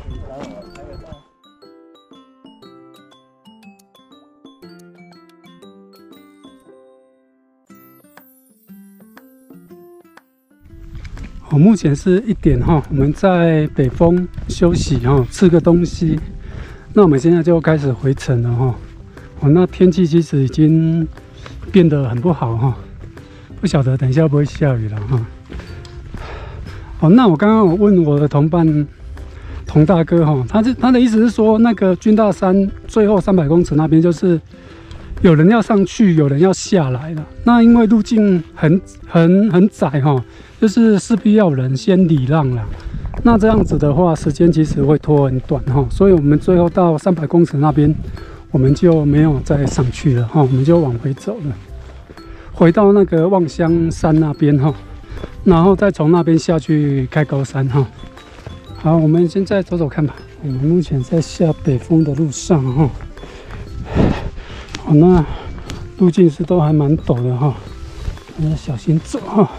哦，目前是一点哈，我们在北峰休息哈，吃个东西。那我们现在就开始回程了哈。哦，那天气其实已经变得很不好哈，不晓得等一下会不会下雨了哈。哦，那我刚刚我问我的同伴童大哥哈，他是他的意思是说，那个郡大山最后三百公尺那边就是有人要上去，有人要下来了。那因为路径很很很窄哈。就是势必要人先礼让啦，那这样子的话，时间其实会拖很短哈，所以我们最后到三百公尺那边，我们就没有再上去了哈，我们就往回走了，回到那个望乡山那边哈，然后再从那边下去开高山哈。好，我们现在走走看吧。我们目前在下北峰的路上哈，好，那路径是都还蛮陡的哈，大家小心走哈。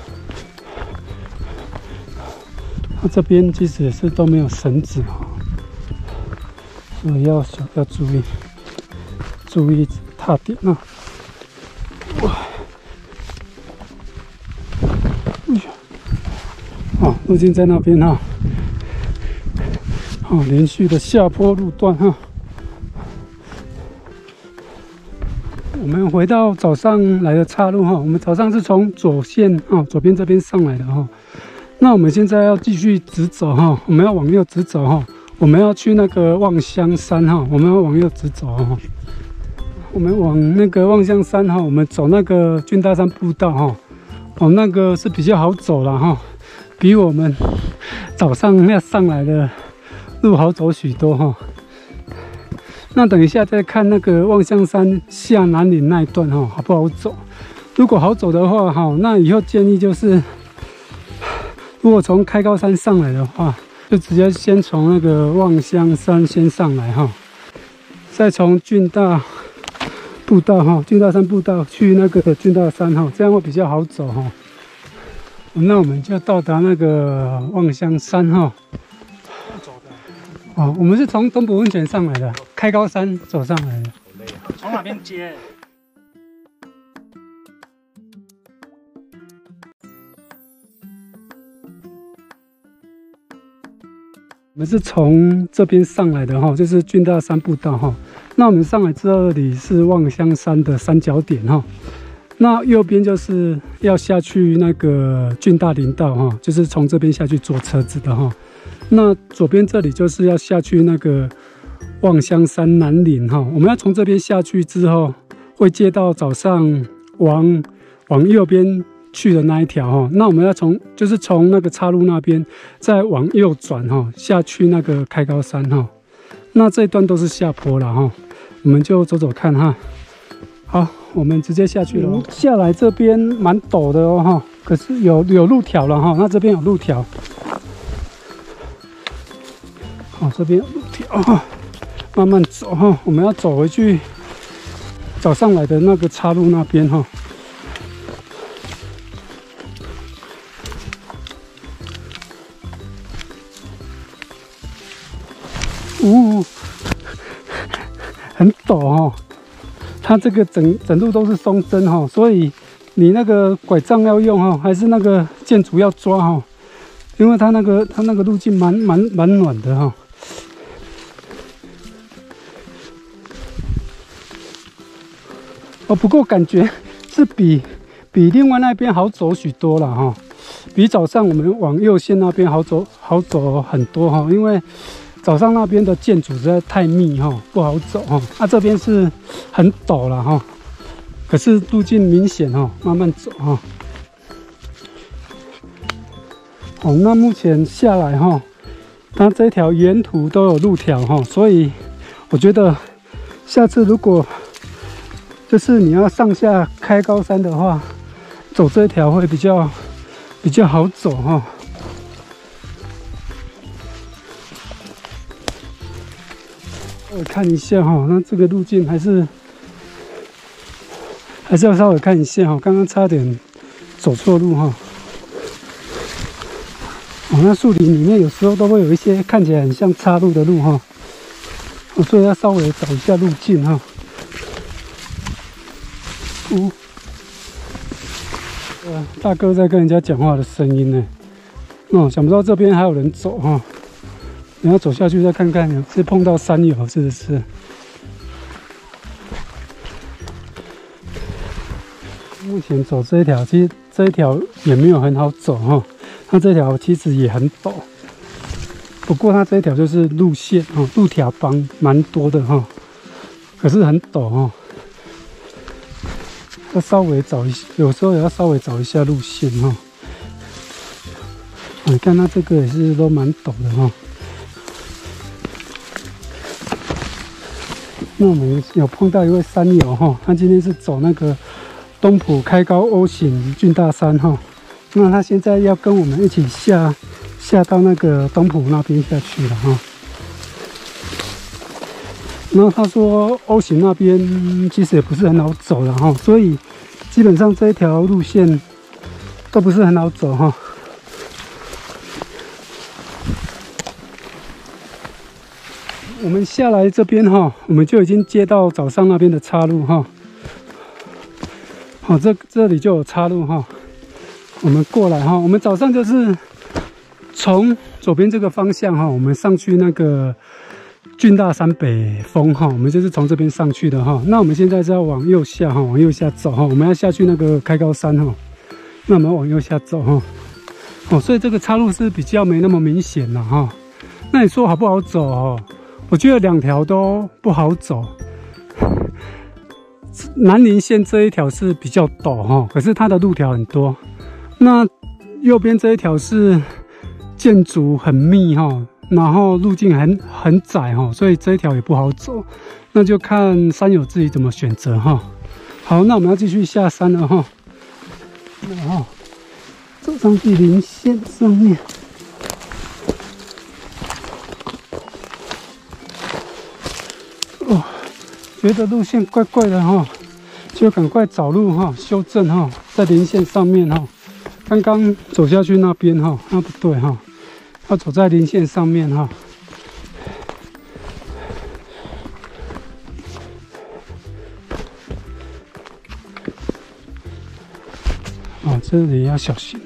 那这边其实也是都没有绳子哈，所以要要注意注意踏点啊！哇，哎呀，哦，路径在那边哈，哦，连续的下坡路段哈。我们回到早上来的岔路哈，我们早上是从左线啊左边这边上来的哈。那我们现在要继续直走哈，我们要往右直走哈，我们要去那个望乡山哈，我们要往右直走哈，我们往那个望乡山哈，我们走那个郡大山步道哈，哦，那个是比较好走了哈，比我们早上要上来的路好走许多哈。那等一下再看那个望乡山下南岭那一段哈，好不好走？如果好走的话哈，那以后建议就是。如果从开高山上来的话，就直接先从那个望乡山先上来哈，再从郡大步道哈，郡大山步道去那个郡大山哈，这样会比较好走哈。那我们就到达那个望乡山哈。哦，我们是从东埔温泉上来的，开高山走上来的。 从哪边接？ 我们是从这边上来的哈，就是郡大山步道哈。那我们上来这里是望乡山的三角点哈。那右边就是要下去那个郡大林道哈，就是从这边下去坐车子的哈。那左边这里就是要下去那个望乡山南岭哈。我们要从这边下去之后，会接到早上往往右边去的那一条哈，那我们要从就是从那个岔路那边再往右转哈，下去那个开高山哈。那这一段都是下坡了哈，我们就走走看哈。好，我们直接下去了。嗯、下来这边蛮陡的哦哈，可是有有路条了哈。那这边有路条，好，这边有路条哈，慢慢走哈。我们要走回去早上来的那个岔路那边哈。呜、哦，很陡哦，它这个整整路都是松针哈，所以你那个拐杖要用哈，还是那个箭竹要抓哈，因为它那个它那个路径蛮蛮蛮软的哈。哦，不过感觉是比比另外那边好走许多了哈，比早上我们往右线那边好走好走很多哈，因为。早上那边的建筑实在太密哈，不好走哈。那、啊、这边是很陡了哈，可是路径明显哈，慢慢走哈。哦，那目前下来哈，它这条沿途都有路条哈，所以我觉得下次如果就是你要上下开高山的话，走这条会比较比较好走哈。我看一下哈，那这个路径还是还是要稍微看一下哈，刚刚差点走错路哈。哦，那树林里面有时候都会有一些看起来很像岔路的路哈，哦，所以要稍微找一下路径哈。呜、呃，大哥在跟人家讲话的声音呢。哦，想不到这边还有人走哈。你要走下去再看看，有是碰到山友是不是？目前走这一条，其实这一条也没有很好走哈。它这条其实也很陡，不过它这一条就是路线哈，路条帮蛮多的哈，可是很陡哈。要稍微找一，有时候也要稍微找一下路线哈。你看它这个也是都蛮陡的哈。那我们有碰到一位山友哈，他今天是走那个东埔开高 O 型郡大山哈，那他现在要跟我们一起下下到那个东埔那边下去了哈。然后他说 O 型那边其实也不是很好走了哈，所以基本上这一条路线都不是很好走哈。我们下来这边哈，我们就已经接到早上那边的岔路哈。好，这这里就有岔路哈。我们过来哈，我们早上就是从左边这个方向哈，我们上去那个郡大山北峰哈，我们就是从这边上去的哈。那我们现在是要往右下哈，往右下走哈，我们要下去那个开高山哈。那我们往右下走哈。哦，所以这个岔路是比较没那么明显了哈。那你说好不好走哦？我觉得两条都不好走。南宁线这一条是比较陡哈，可是它的路条很多。那右边这一条是建筑很密哈，然后路径很很窄哈，所以这一条也不好走。那就看山友自己怎么选择哈。好，那我们要继续下山了哈。那哈，走上去林线上面。哦，觉得路线怪怪的哈，就赶快找路哈，修正哈，在林线上面哈。刚刚走下去那边哈，那不对哈，要走在林线上面哈。哦，这里要小心。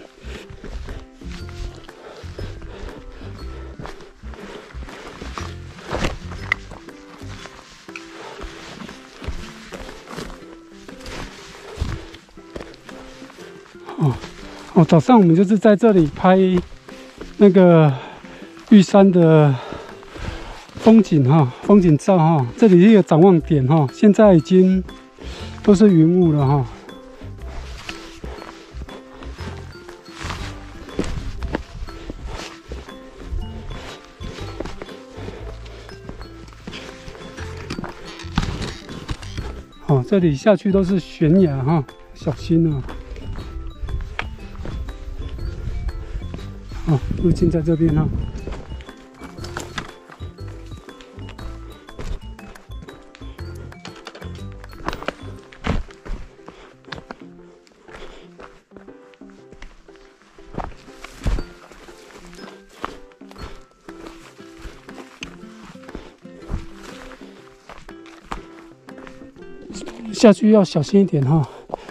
哦哦，早上我们就是在这里拍那个玉山的风景哈，风景照哈。这里是一个展望点哈，现在已经都是云雾了哈。 哦，这里下去都是悬崖哈，小心啊！哦，路径在这边哈。下去要小心一点哈。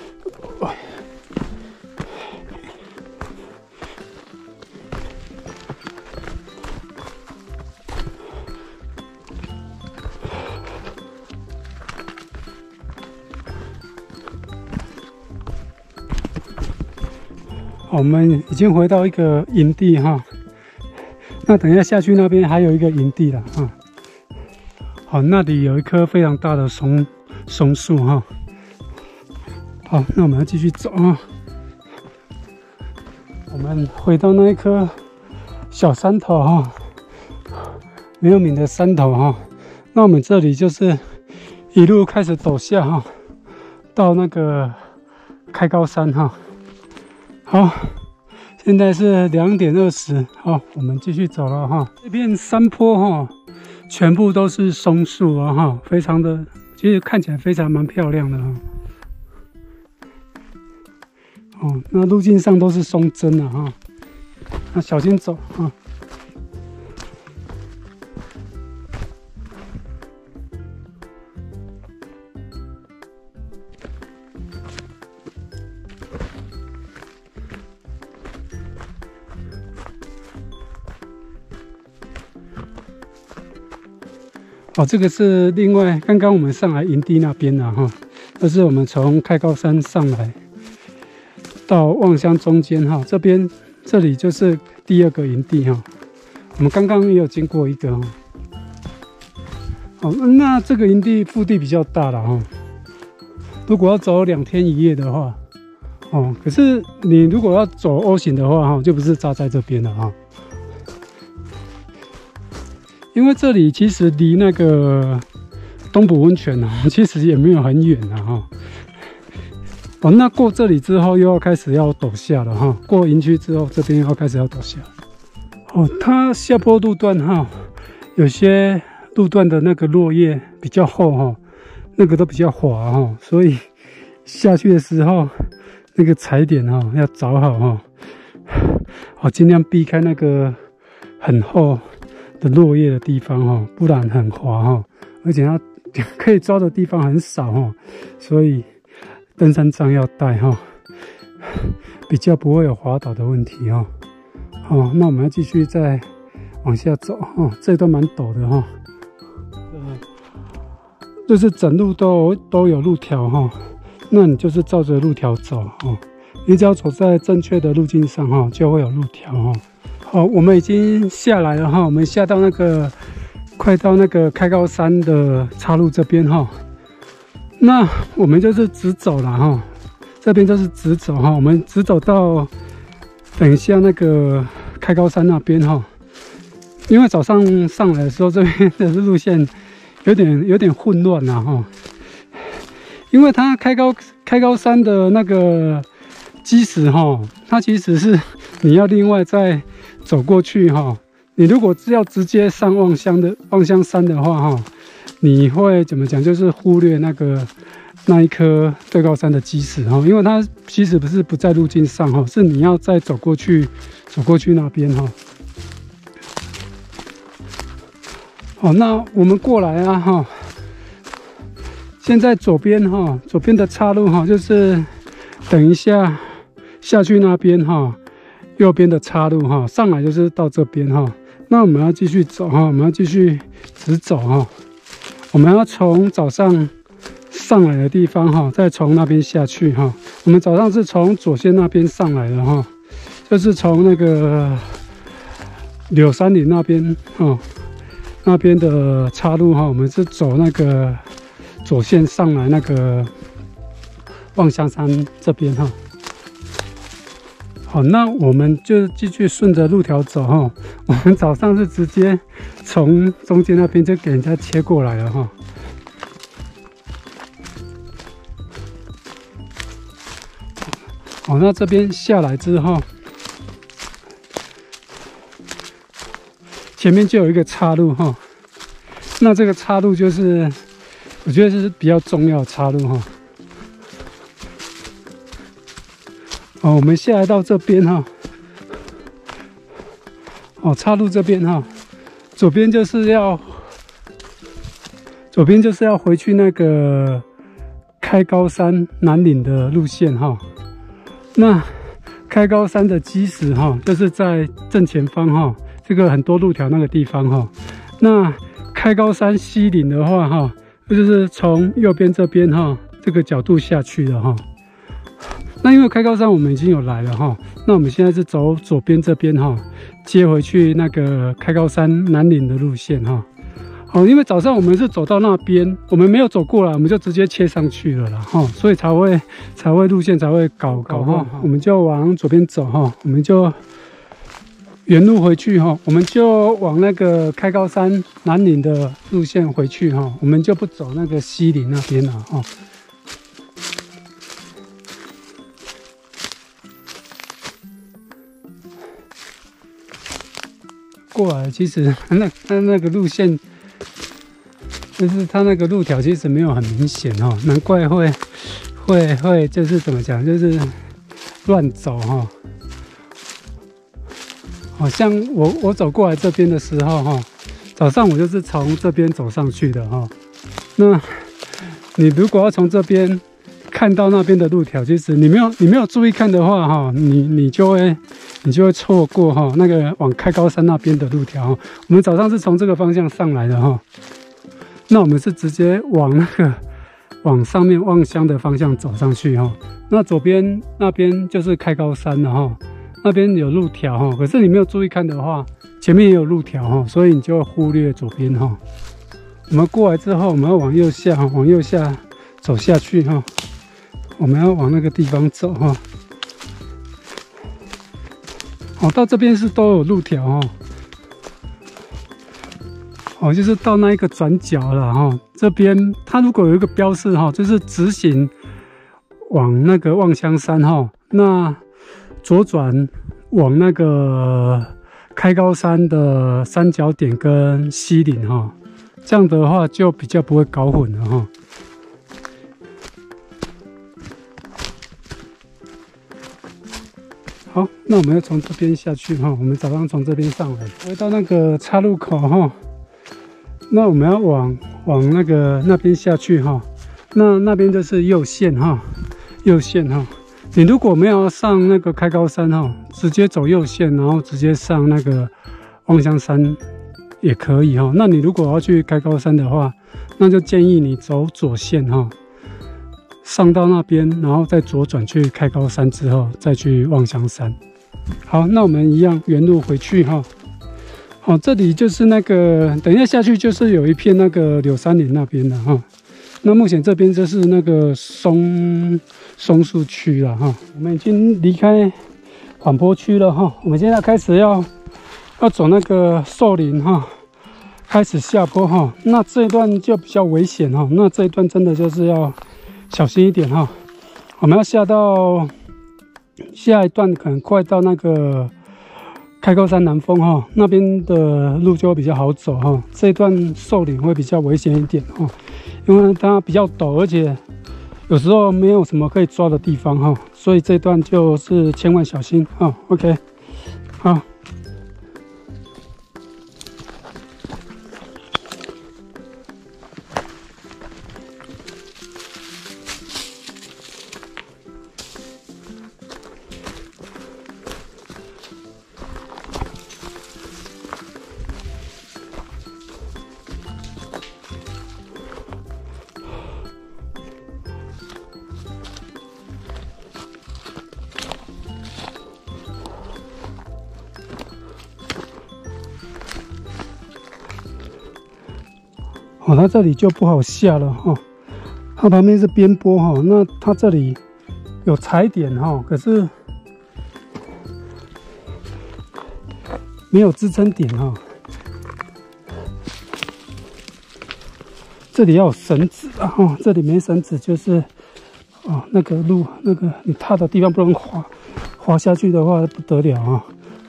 我们已经回到一个营地哈，那等一下下去那边还有一个营地了哈。好，那里有一棵非常大的松松树哈。好，那我们要继续走啊。我们回到那一棵小山头哈，没有名的山头哈。那我们这里就是一路开始走下哈，到那个开高山哈。好，现在是两点二十，好，我们继续走了哈。这片山坡哈，全部都是松树啊哈，非常的，其实看起来非常蛮漂亮的哈。哦，那路径上都是松针啊哈，那小心走啊。哦，这个是另外刚刚我们上来营地那边的哈，这是我们从开高山上来到望乡中间哈，这边这里就是第二个营地哈，我们刚刚也有经过一个哈。哦，那这个营地腹地比较大了哈，如果要走两天一夜的话，哦，可是你如果要走 O 型的话哈，就不是扎在这边了哈。因为这里其实离那个东埔温泉啊，其实也没有很远啊哈。哦，那过这里之后又要开始要陡下了哈。过营区之后，这边要开始要陡下。哦，它下坡路段哈，有些路段的那个落叶比较厚哈，那个都比较滑哈，所以下去的时候那个踩点哈要找好哈。哦，尽量避开那个很厚的落叶的地方哈，不然很滑哈，而且它可以抓的地方很少哈，所以登山杖要带哈，比较不会有滑倒的问题哈。好，那我们要继续再往下走哈，这段蛮陡的哈，就是整路都都有路条哈，那你就是照着路条走哈，你只要走在正确的路径上哈，就会有路条哈。好，我们已经下来了哈，我们下到那个快到那个开高山的岔路这边哈，那我们就是直走了哈，这边就是直走哈，我们直走到等一下那个开高山那边哈，因为早上上来的时候这边的路线有点有点混乱了哈，因为它开高开高山的那个基石哈，它其实是你要另外再走过去哈，你如果是要直接上望乡的望乡山的话哈，你会怎么讲？就是忽略那个那一颗最高山的基石哈，因为它其实不是不在路径上哈，是你要再走过去，走过去那边哈。好，那我们过来啊哈，现在左边哈，左边的岔路哈，就是等一下下去那边哈。右边的岔路哈，上来就是到这边哈。那我们要继续走哈，我们要继续直走哈。我们要从早上上来的地方哈，再从那边下去哈。我们早上是从左线那边上来的哈，就是从那个柳山林那边哈，那边的岔路哈，我们是走那个左线上来那个望乡山这边哈。好，那我们就继续顺着路条走哈。我们早上是直接从中间那边就给人家切过来了哈。 好，那这边下来之后，前面就有一个岔路哈。那这个岔路就是，我觉得是比较重要的岔路哈。哦，我们下来到这边哈。哦，岔路这边哈，左边就是要，左边就是要回去那个开高山南岭的路线哈。那开高山的基石哈，就是在正前方哈，这个很多路条那个地方哈。那开高山西岭的话哈，就是从右边这边哈这个角度下去的哈。那因为开高山我们已经有来了哈，那我们现在是走左边这边哈，接回去那个开高山南岭的路线哈。好，因为早上我们是走到那边，我们没有走过来，我们就直接切上去了啦哈，所以才会才会路线才会搞搞哈。我们就往左边走哈，我们就原路回去哈，我们就往那个开高山南岭的路线回去哈，我们就不走那个西岭那边了哈。过来，其实那那那个路线，就是它那个路条其实没有很明显哦，难怪会会会就是怎么讲，就是乱走哈。好像我我走过来这边的时候哈，早上我就是从这边走上去的哈。那你如果要从这边看到那边的路条，其实你没有你没有注意看的话哈，你你就会。你就会错过哈那个往开高山那边的路条。我们早上是从这个方向上来的哈，那我们是直接往那个往上面望乡的方向走上去哈。那左边那边就是开高山了哈，那边有路条哈，可是你没有注意看的话，前面也有路条哈，所以你就会忽略左边哈。我们过来之后，我们要往右下，往右下走下去哈，我们要往那个地方走哈。哦，到这边是都有路条哦，哦，就是到那一个转角了哈。这边它如果有一个标示哈，就是直行往那个望乡山哈，那左转往那个开高山的三角点跟西岭哈，这样的话就比较不会搞混了哈。好，那我们要从这边下去哈。我们早上从这边上来，回到那个岔路口哈。那我们要往往那个那边下去哈。那那边就是右线哈，右线哈。你如果没有上那个开高山哈，直接走右线，然后直接上那个望乡山也可以哈。那你如果要去开高山的话，那就建议你走左线哈。上到那边，然后再左转去开高山之后，再去望乡山。好，那我们一样原路回去哈。好，这里就是那个，等一下下去就是有一片那个柳杉林那边的哈。那目前这边就是那个松松树区了哈。我们已经离开缓坡区了哈。我们现在开始要要走那个寿林哈，开始下坡哈。那这一段就比较危险哈。那这一段真的就是要小心一点哈，我们要下到下一段，可能快到那个开高山南峰哈，那边的路就会比较好走哈。这一段寿岭会比较危险一点哈，因为它比较陡，而且有时候没有什么可以抓的地方哈，所以这段就是千万小心哈。OK， 好。哦，它这里就不好下了哈，它旁边是边坡哈，那它这里有踩点哈，可是没有支撑点哈，这里要有绳子啊哈，这里没绳子就是哦，那个路，那个你踏的地方不能滑，滑下去的话不得了啊！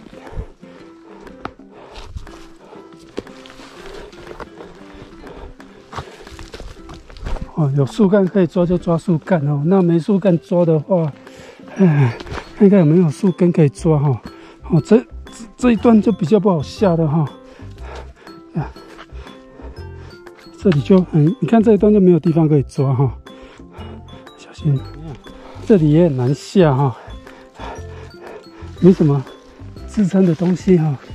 哦，有树干可以抓就抓树干哦，那没树干抓的话，哎，看看有没有树根可以抓哈。哦，这这这一段就比较不好下的哈。啊，这里就很，你看这一段就没有地方可以抓哈，小心。这里也很难下哈，没什么支撑的东西哈。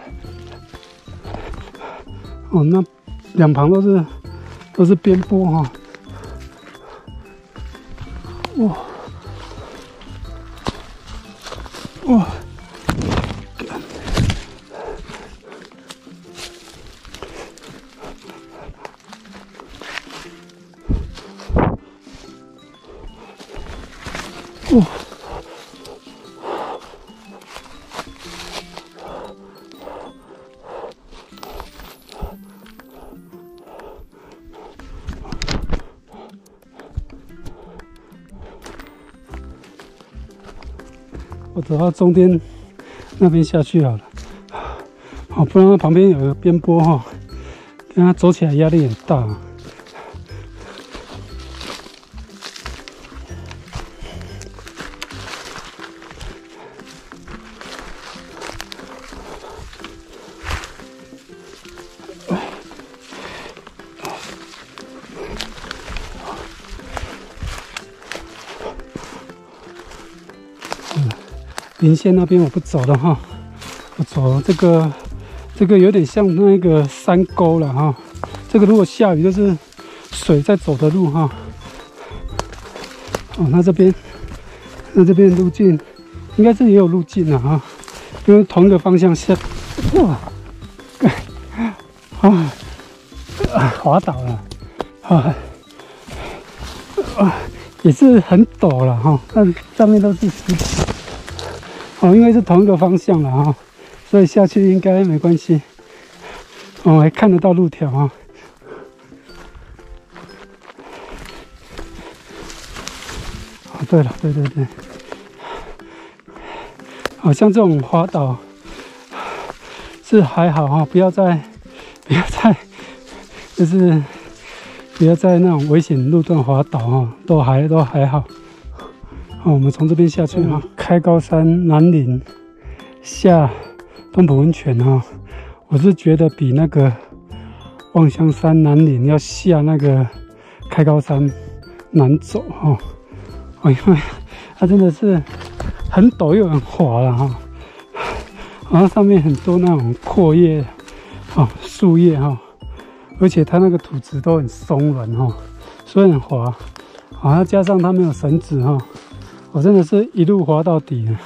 哦，那两旁都是都是边坡哈。哇哇！哇！我走到中间那边下去好了，好，不然它旁边有个边坡哈，跟它走起来压力很大。林线那边我不走了哈，我走这个，这个有点像那个山沟了哈。这个如果下雨就是水在走的路哈。哦，那这边，那这边路径应该是也有路径了哈，因为同一个方向下，哇，啊，滑倒了，啊，啊，也是很陡了哈，但上面都是石头。哦，因为是同一个方向了哈，所以下去应该没关系。哦，还看得到路条啊。哦，对了，对对对，好像这种滑倒是还好哈，不要再不要再就是不要在那种危险路段滑倒哈，都还都还好。好，我们从这边下去哈，嗯、开高山南岭下东埔温泉哈，我是觉得比那个望乡山南岭要下那个开高山难走哈，哦，因为它真的是很陡又很滑了哈，然后上面很多那种阔叶哦树叶哈，而且它那个土质都很松软哈，所以很滑，好，再加上它没有绳子哈。我真的是一路滑到底了，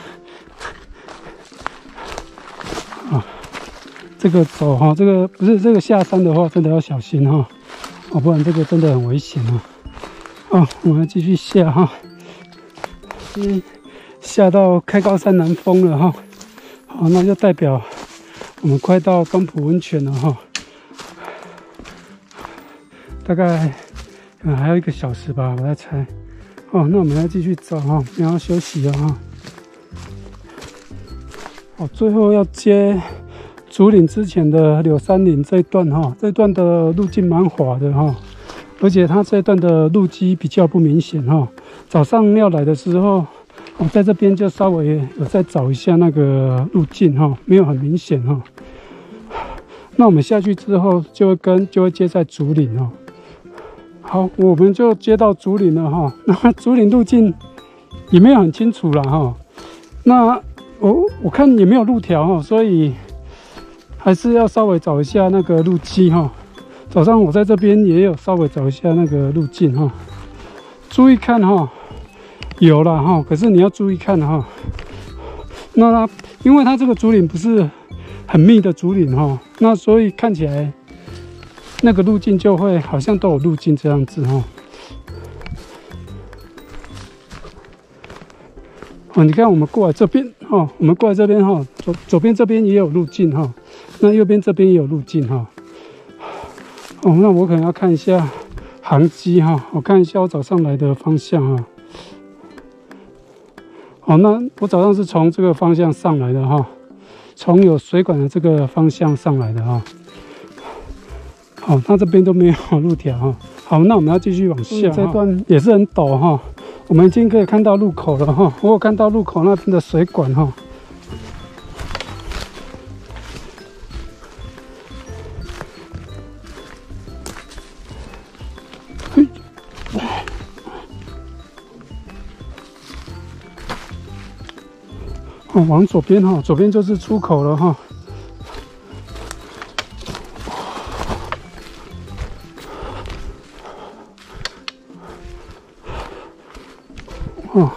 啊，这个走哈，这个不是这个下山的话，真的要小心哈，哦，不然这个真的很危险啊。哦，我们继续下哈，嗯，下到开高山南峰了哈，好，那就代表我们快到东埔温泉了哈，大概嗯还有一个小时吧，我在猜。哦，那我们要继续走哈，不要休息了哈。哦，最后要接竹岭之前的柳山岭这一段哈，这一段的路径蛮滑的哈，而且它这一段的路基比较不明显哈。早上要来的时候，我在这边就稍微有再找一下那个路径哈，没有很明显哈。那我们下去之后就会跟就会接在竹岭哦。好，我们就接到竹岭了哈。那竹岭路径也没有很清楚了哈。那我我看也没有路条哈，所以还是要稍微找一下那个路基哈。早上我在这边也有稍微找一下那个路径哈，注意看哈，有了哈。可是你要注意看哈。那它因为它这个竹岭不是很密的竹岭哈，那所以看起来。那个路径就会好像都有路径这样子哈。哦，你看我们过来这边哈，我们过来这边哈，左左边这边也有路径哈，那右边这边也有路径哈。哦，那我可能要看一下航机哈，我看一下我早上来的方向哈。 好，那我早上是从这个方向上来的哈，从有水管的这个方向上来的哈。好，那这边都没有路条哈。好，那我们要继续往下，这段也是很陡哈。我们已经可以看到路口了哈，我有看到路口那边的水管哈。哦，往左边哈，左边就是出口了哈。哦，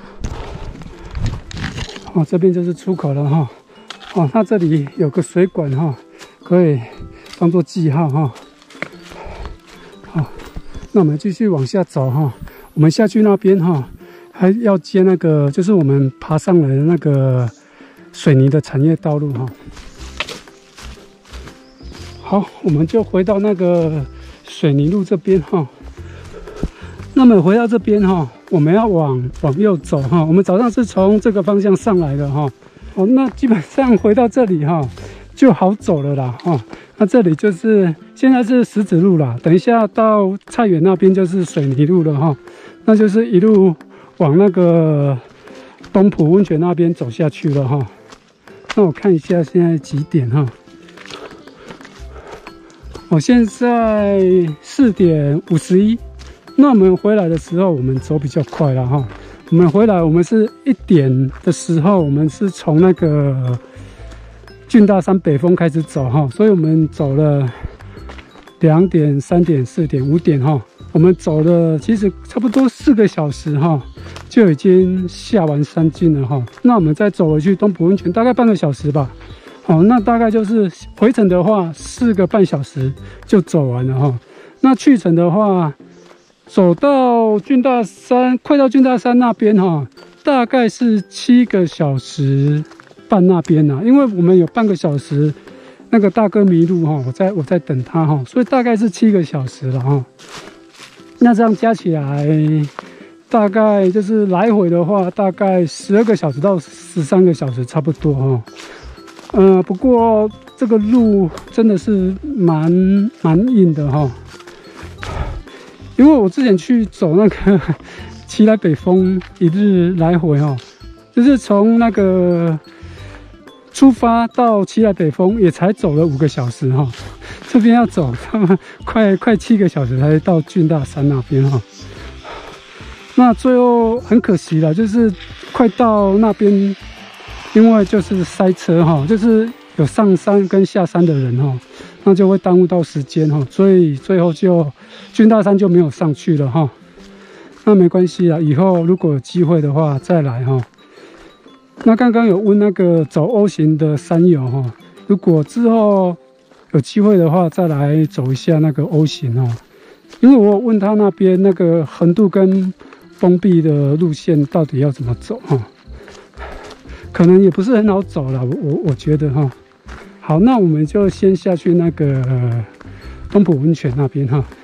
哦，这边就是出口了哈。哦，那这里有个水管哈，可以当做记号哈。好，那我们继续往下走哈。我们下去那边哈。还要接那个，就是我们爬上来的那个水泥的产业道路哈。好，我们就回到那个水泥路这边哈。那么回到这边哈，我们要往往右走哈。我们早上是从这个方向上来的哈。哦，那基本上回到这里哈就好走了啦哈。那这里就是现在是石子路啦，等一下到菜园那边就是水泥路了哈。那就是一路往那个东埔温泉那边走下去了哈。那我看一下现在几点哈？我现在四点五十一。那我们回来的时候，我们走比较快了哈。我们回来，我们是一点的时候，我们是从那个郡大山北峰开始走哈，所以我们走了两点、三点、四点、五点哈。我们走了其实差不多四个小时哈，就已经下完山径了哈。那我们再走回去东埔温泉，大概半个小时吧。好，那大概就是回程的话，四个半小时就走完了哈。那去程的话，走到郡大山，快到郡大山那边哈，大概是七个小时半那边呐、啊，因为我们有半个小时那个大哥迷路哈，我在我在等他哈，所以大概是七个小时了哈。那这样加起来，大概就是来回的话，大概十二个小时到十三个小时差不多哈。呃，不过这个路真的是蛮蛮硬的哈，因为我之前去走那个奇来北峰一日来回哈，就是从那个出发到奇来北峰也才走了五个小时哈。这边要走，他们快快七个小时才到郡大山那边哈。那最后很可惜了，就是快到那边，因为就是塞车哈，就是有上山跟下山的人哈，那就会耽误到时间哈，所以最后就郡大山就没有上去了哈。那没关系啦，以后如果有机会的话再来哈。那刚刚有问那个走 O 型的山友哈，如果之后有机会的话，再来走一下那个 O 型哦，因为我有问他那边那个横渡跟封闭的路线到底要怎么走哈，可能也不是很好走了，我我我觉得哈。好，那我们就先下去那个东埔温泉那边哈。